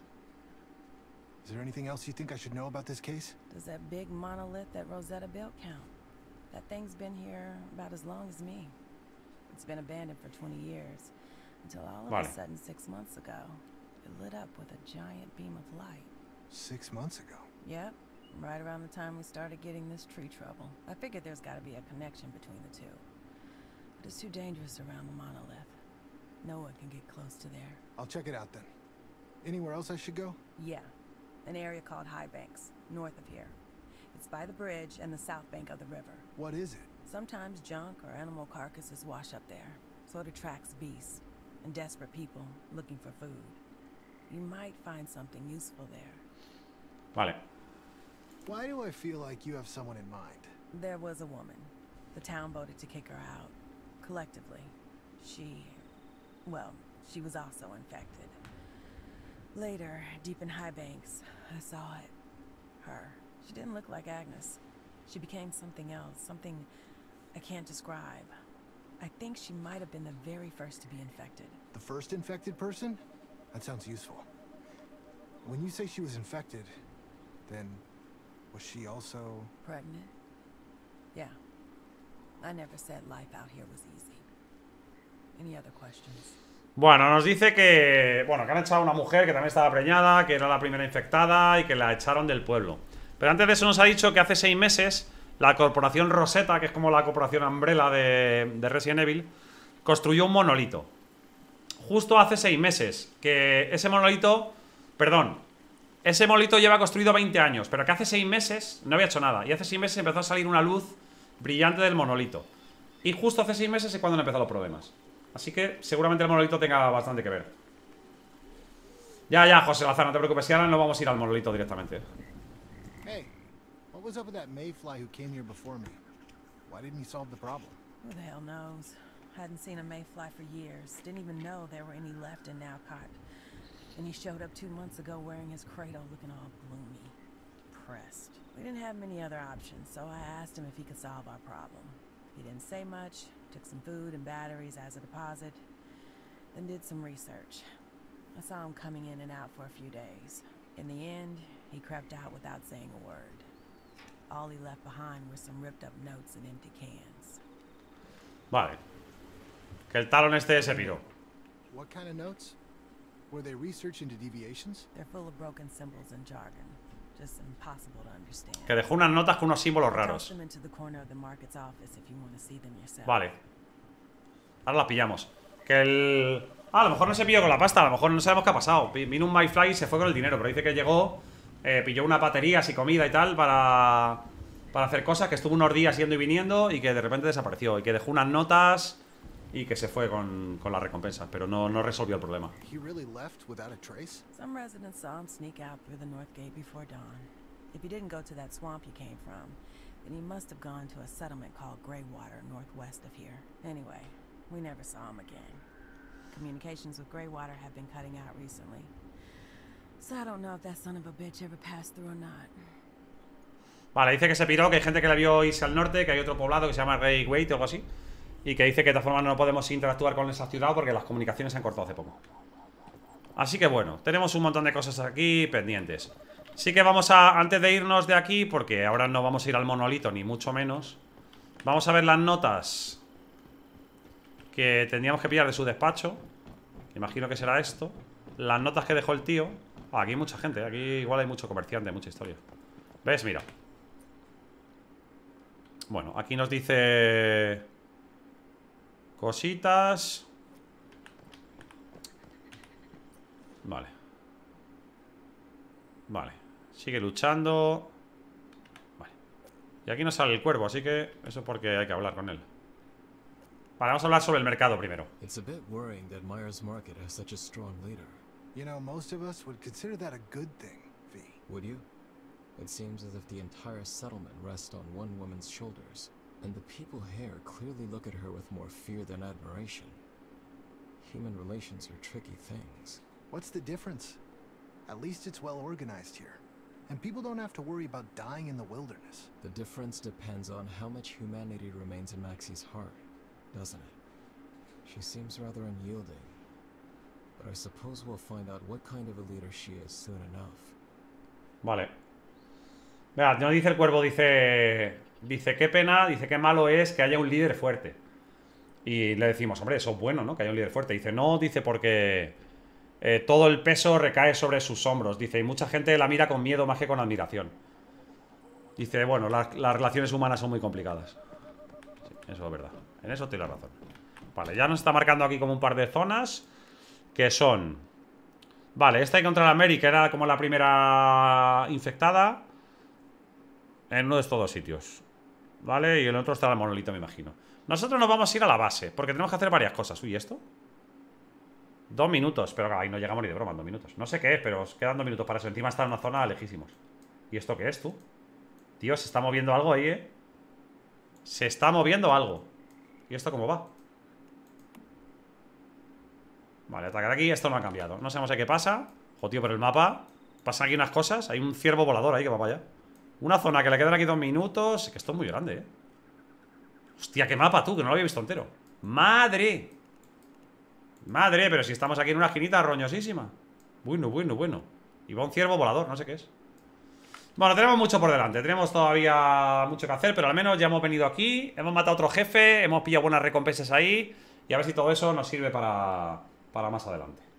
Is there anything else you think I should know about this case? Does that big monolith that Rosetta built count? That thing's been here about as long as me. It's been abandoned for twenty years. Until all of Vale. a sudden, six months ago, it lit up with a giant beam of light. Six months ago. Yep, right around the time we started getting this tree trouble. I figured there's got to be a connection between the two. But it's too dangerous around the monolith. No one can get close to there. I'll check it out then. Anywhere else I should go? Yeah, an area called High Banks, north of here. It's by the bridge and the south bank of the river. What is it? Sometimes junk or animal carcasses wash up there, so it attracts beasts and desperate people looking for food. You might find something useful there. Vale. Why do I feel like you have someone in mind? There was a woman. The town voted to kick her out. Collectively. She... well, she was also infected. Later, deep in High Banks, I saw it. Her. She didn't look like Agnes. She became something else, something I can't describe. I think she might have been the very first to be infected. The first infected person? That sounds useful. When you say she was infected, then was she also... Pregnant? Yeah. I never said life out here was easy. Any other questions? Bueno, nos dice que... Bueno, que han echado a una mujer que también estaba preñada, que era la primera infectada y que la echaron del pueblo. Pero antes de eso nos ha dicho que hace seis meses la corporación Rosetta, que es como la corporación Umbrella de, de Resident Evil, construyó un monolito. Justo hace seis meses. Que ese monolito... Perdón. Ese monolito lleva construido veinte años, pero que hace seis meses no había hecho nada. Y hace seis meses empezó a salir una luz brillante del monolito. Y justo hace seis meses es cuando han empezado los problemas. Así que seguramente el monolito tenga bastante que ver. Ya, ya, José Lazar, no te preocupes. Si ahora no vamos a ir al monolito directamente. Hey, what was up with that mayfly who came here before me? Why didn't he solve the problem? Who the hell knows? Hadn't seen a mayfly for years. Didn't even know there were any left in Nowcott. And he showed up two months ago wearing his cradle, looking all gloomy, depressed. We didn't have many other options, so I asked him if he could solve our problem. He didn't say much, took some food and batteries as a deposit, then did some research. I saw him coming in and out for a few days. In the end, he crept out without saying a word. All he left behind were some ripped up notes and empty cans. Vale. Que el talón este se piró. What kind of notes? Were they research into deviations? They're full of broken symbols and jargon. Just impossible to understand. Que dejó unas notas con unos símbolos Toss raros. them into the corner of the market's office if you want to see them yourself. Vale. Ahora las pillamos. Que el... Ah, a lo mejor no se pilló con la pasta. A lo mejor no sabemos qué ha pasado. Vino un mayfly y se fue con el dinero. Pero dice que llegó, eh, pilló unas baterías y comida y tal para... para hacer cosas, que estuvo unos días yendo y viniendo y que de repente desapareció. Y que dejó unas notas y que se fue con, con las recompensas, pero no, no resolvió el problema. He really left without a trace? Some residents saw him sneak out through the north gate before dawn. If he didn't go to that swamp you came from, then he must have gone to a settlement called Greywater, northwest of here. Anyway, we never saw him again. Communications with Greywater have been cutting out recently. So I don't know if that son of a bitch ever passed through or not. Vale, dice que se piró, que hay gente que la vio irse al norte, que hay otro poblado que se llama Greyway o algo así. Y que dice que de todas formas no podemos interactuar con esa ciudad porque las comunicaciones se han cortado hace poco. Así que bueno, tenemos un montón de cosas aquí pendientes. Sí que vamos a, antes de irnos de aquí, porque ahora no vamos a ir al monolito ni mucho menos, vamos a ver las notas que tendríamos que pillar de su despacho. Imagino que será esto. Las notas que dejó el tío. Ah, aquí hay mucha gente, aquí igual hay mucho comerciante, mucha historia. ¿Ves? Mira. Bueno, aquí nos dice cositas. Vale. Vale. Sigue luchando. Vale. Y aquí nos sale el cuervo, así que eso es porque hay que hablar con él. Vale, vamos a hablar sobre el mercado primero. It's a bit worrying that Myers Market has such a strong leader. You know, most of us would consider that a good thing, V. Would you? It seems as if the entire settlement rests on one woman's shoulders, and the people here clearly look at her with more fear than admiration. Human relations are tricky things. What's the difference? At least it's well organized here. And people don't have to worry about dying in the wilderness. The difference depends on how much humanity remains in Maxie's heart, doesn't it? She seems rather unyielding. But I suppose we'll find out what kind of a leader she is soon enough. Vale. Vea, no dice el cuervo, dice... Dice, qué pena, dice, qué malo es que haya un líder fuerte. Y le decimos, hombre, eso es bueno, ¿no? Que haya un líder fuerte. Dice, no, dice, porque eh, todo el peso recae sobre sus hombros. Dice, y mucha gente la mira con miedo más que con admiración. Dice, bueno, la, las relaciones humanas son muy complicadas. Sí, eso es verdad. En eso tiene razón. Vale, ya nos está marcando aquí como un par de zonas. Que son... Vale, esta hay contra la América, era como la primera infectada. En uno de estos dos sitios. Vale, y el otro está el monolito, me imagino. Nosotros nos vamos a ir a la base, porque tenemos que hacer varias cosas. Uy, ¿esto? Dos minutos, pero ahí no llegamos ni de broma en dos minutos. No sé qué es, pero os quedan dos minutos para eso. Encima está en una zona lejísimos. ¿Y esto qué es, tú? Tío, se está moviendo algo ahí, ¿eh? Se está moviendo algo. ¿Y esto cómo va? Vale, atacar aquí, esto no ha cambiado. No sabemos qué pasa. Joder, tío, pero el mapa pasan aquí unas cosas. Hay un ciervo volador ahí que va para allá. Una zona que le quedan aquí dos minutos. Que esto es muy grande, ¿eh? Hostia, qué mapa, tú, que no lo había visto entero. ¡Madre! Madre, pero si estamos aquí en una esquinita roñosísima. Bueno, bueno, bueno. Y va un ciervo volador, no sé qué es. Bueno, tenemos mucho por delante. Tenemos todavía mucho que hacer, pero al menos ya hemos venido aquí. Hemos matado a otro jefe. Hemos pillado buenas recompensas ahí. Y a ver si todo eso nos sirve para, para más adelante.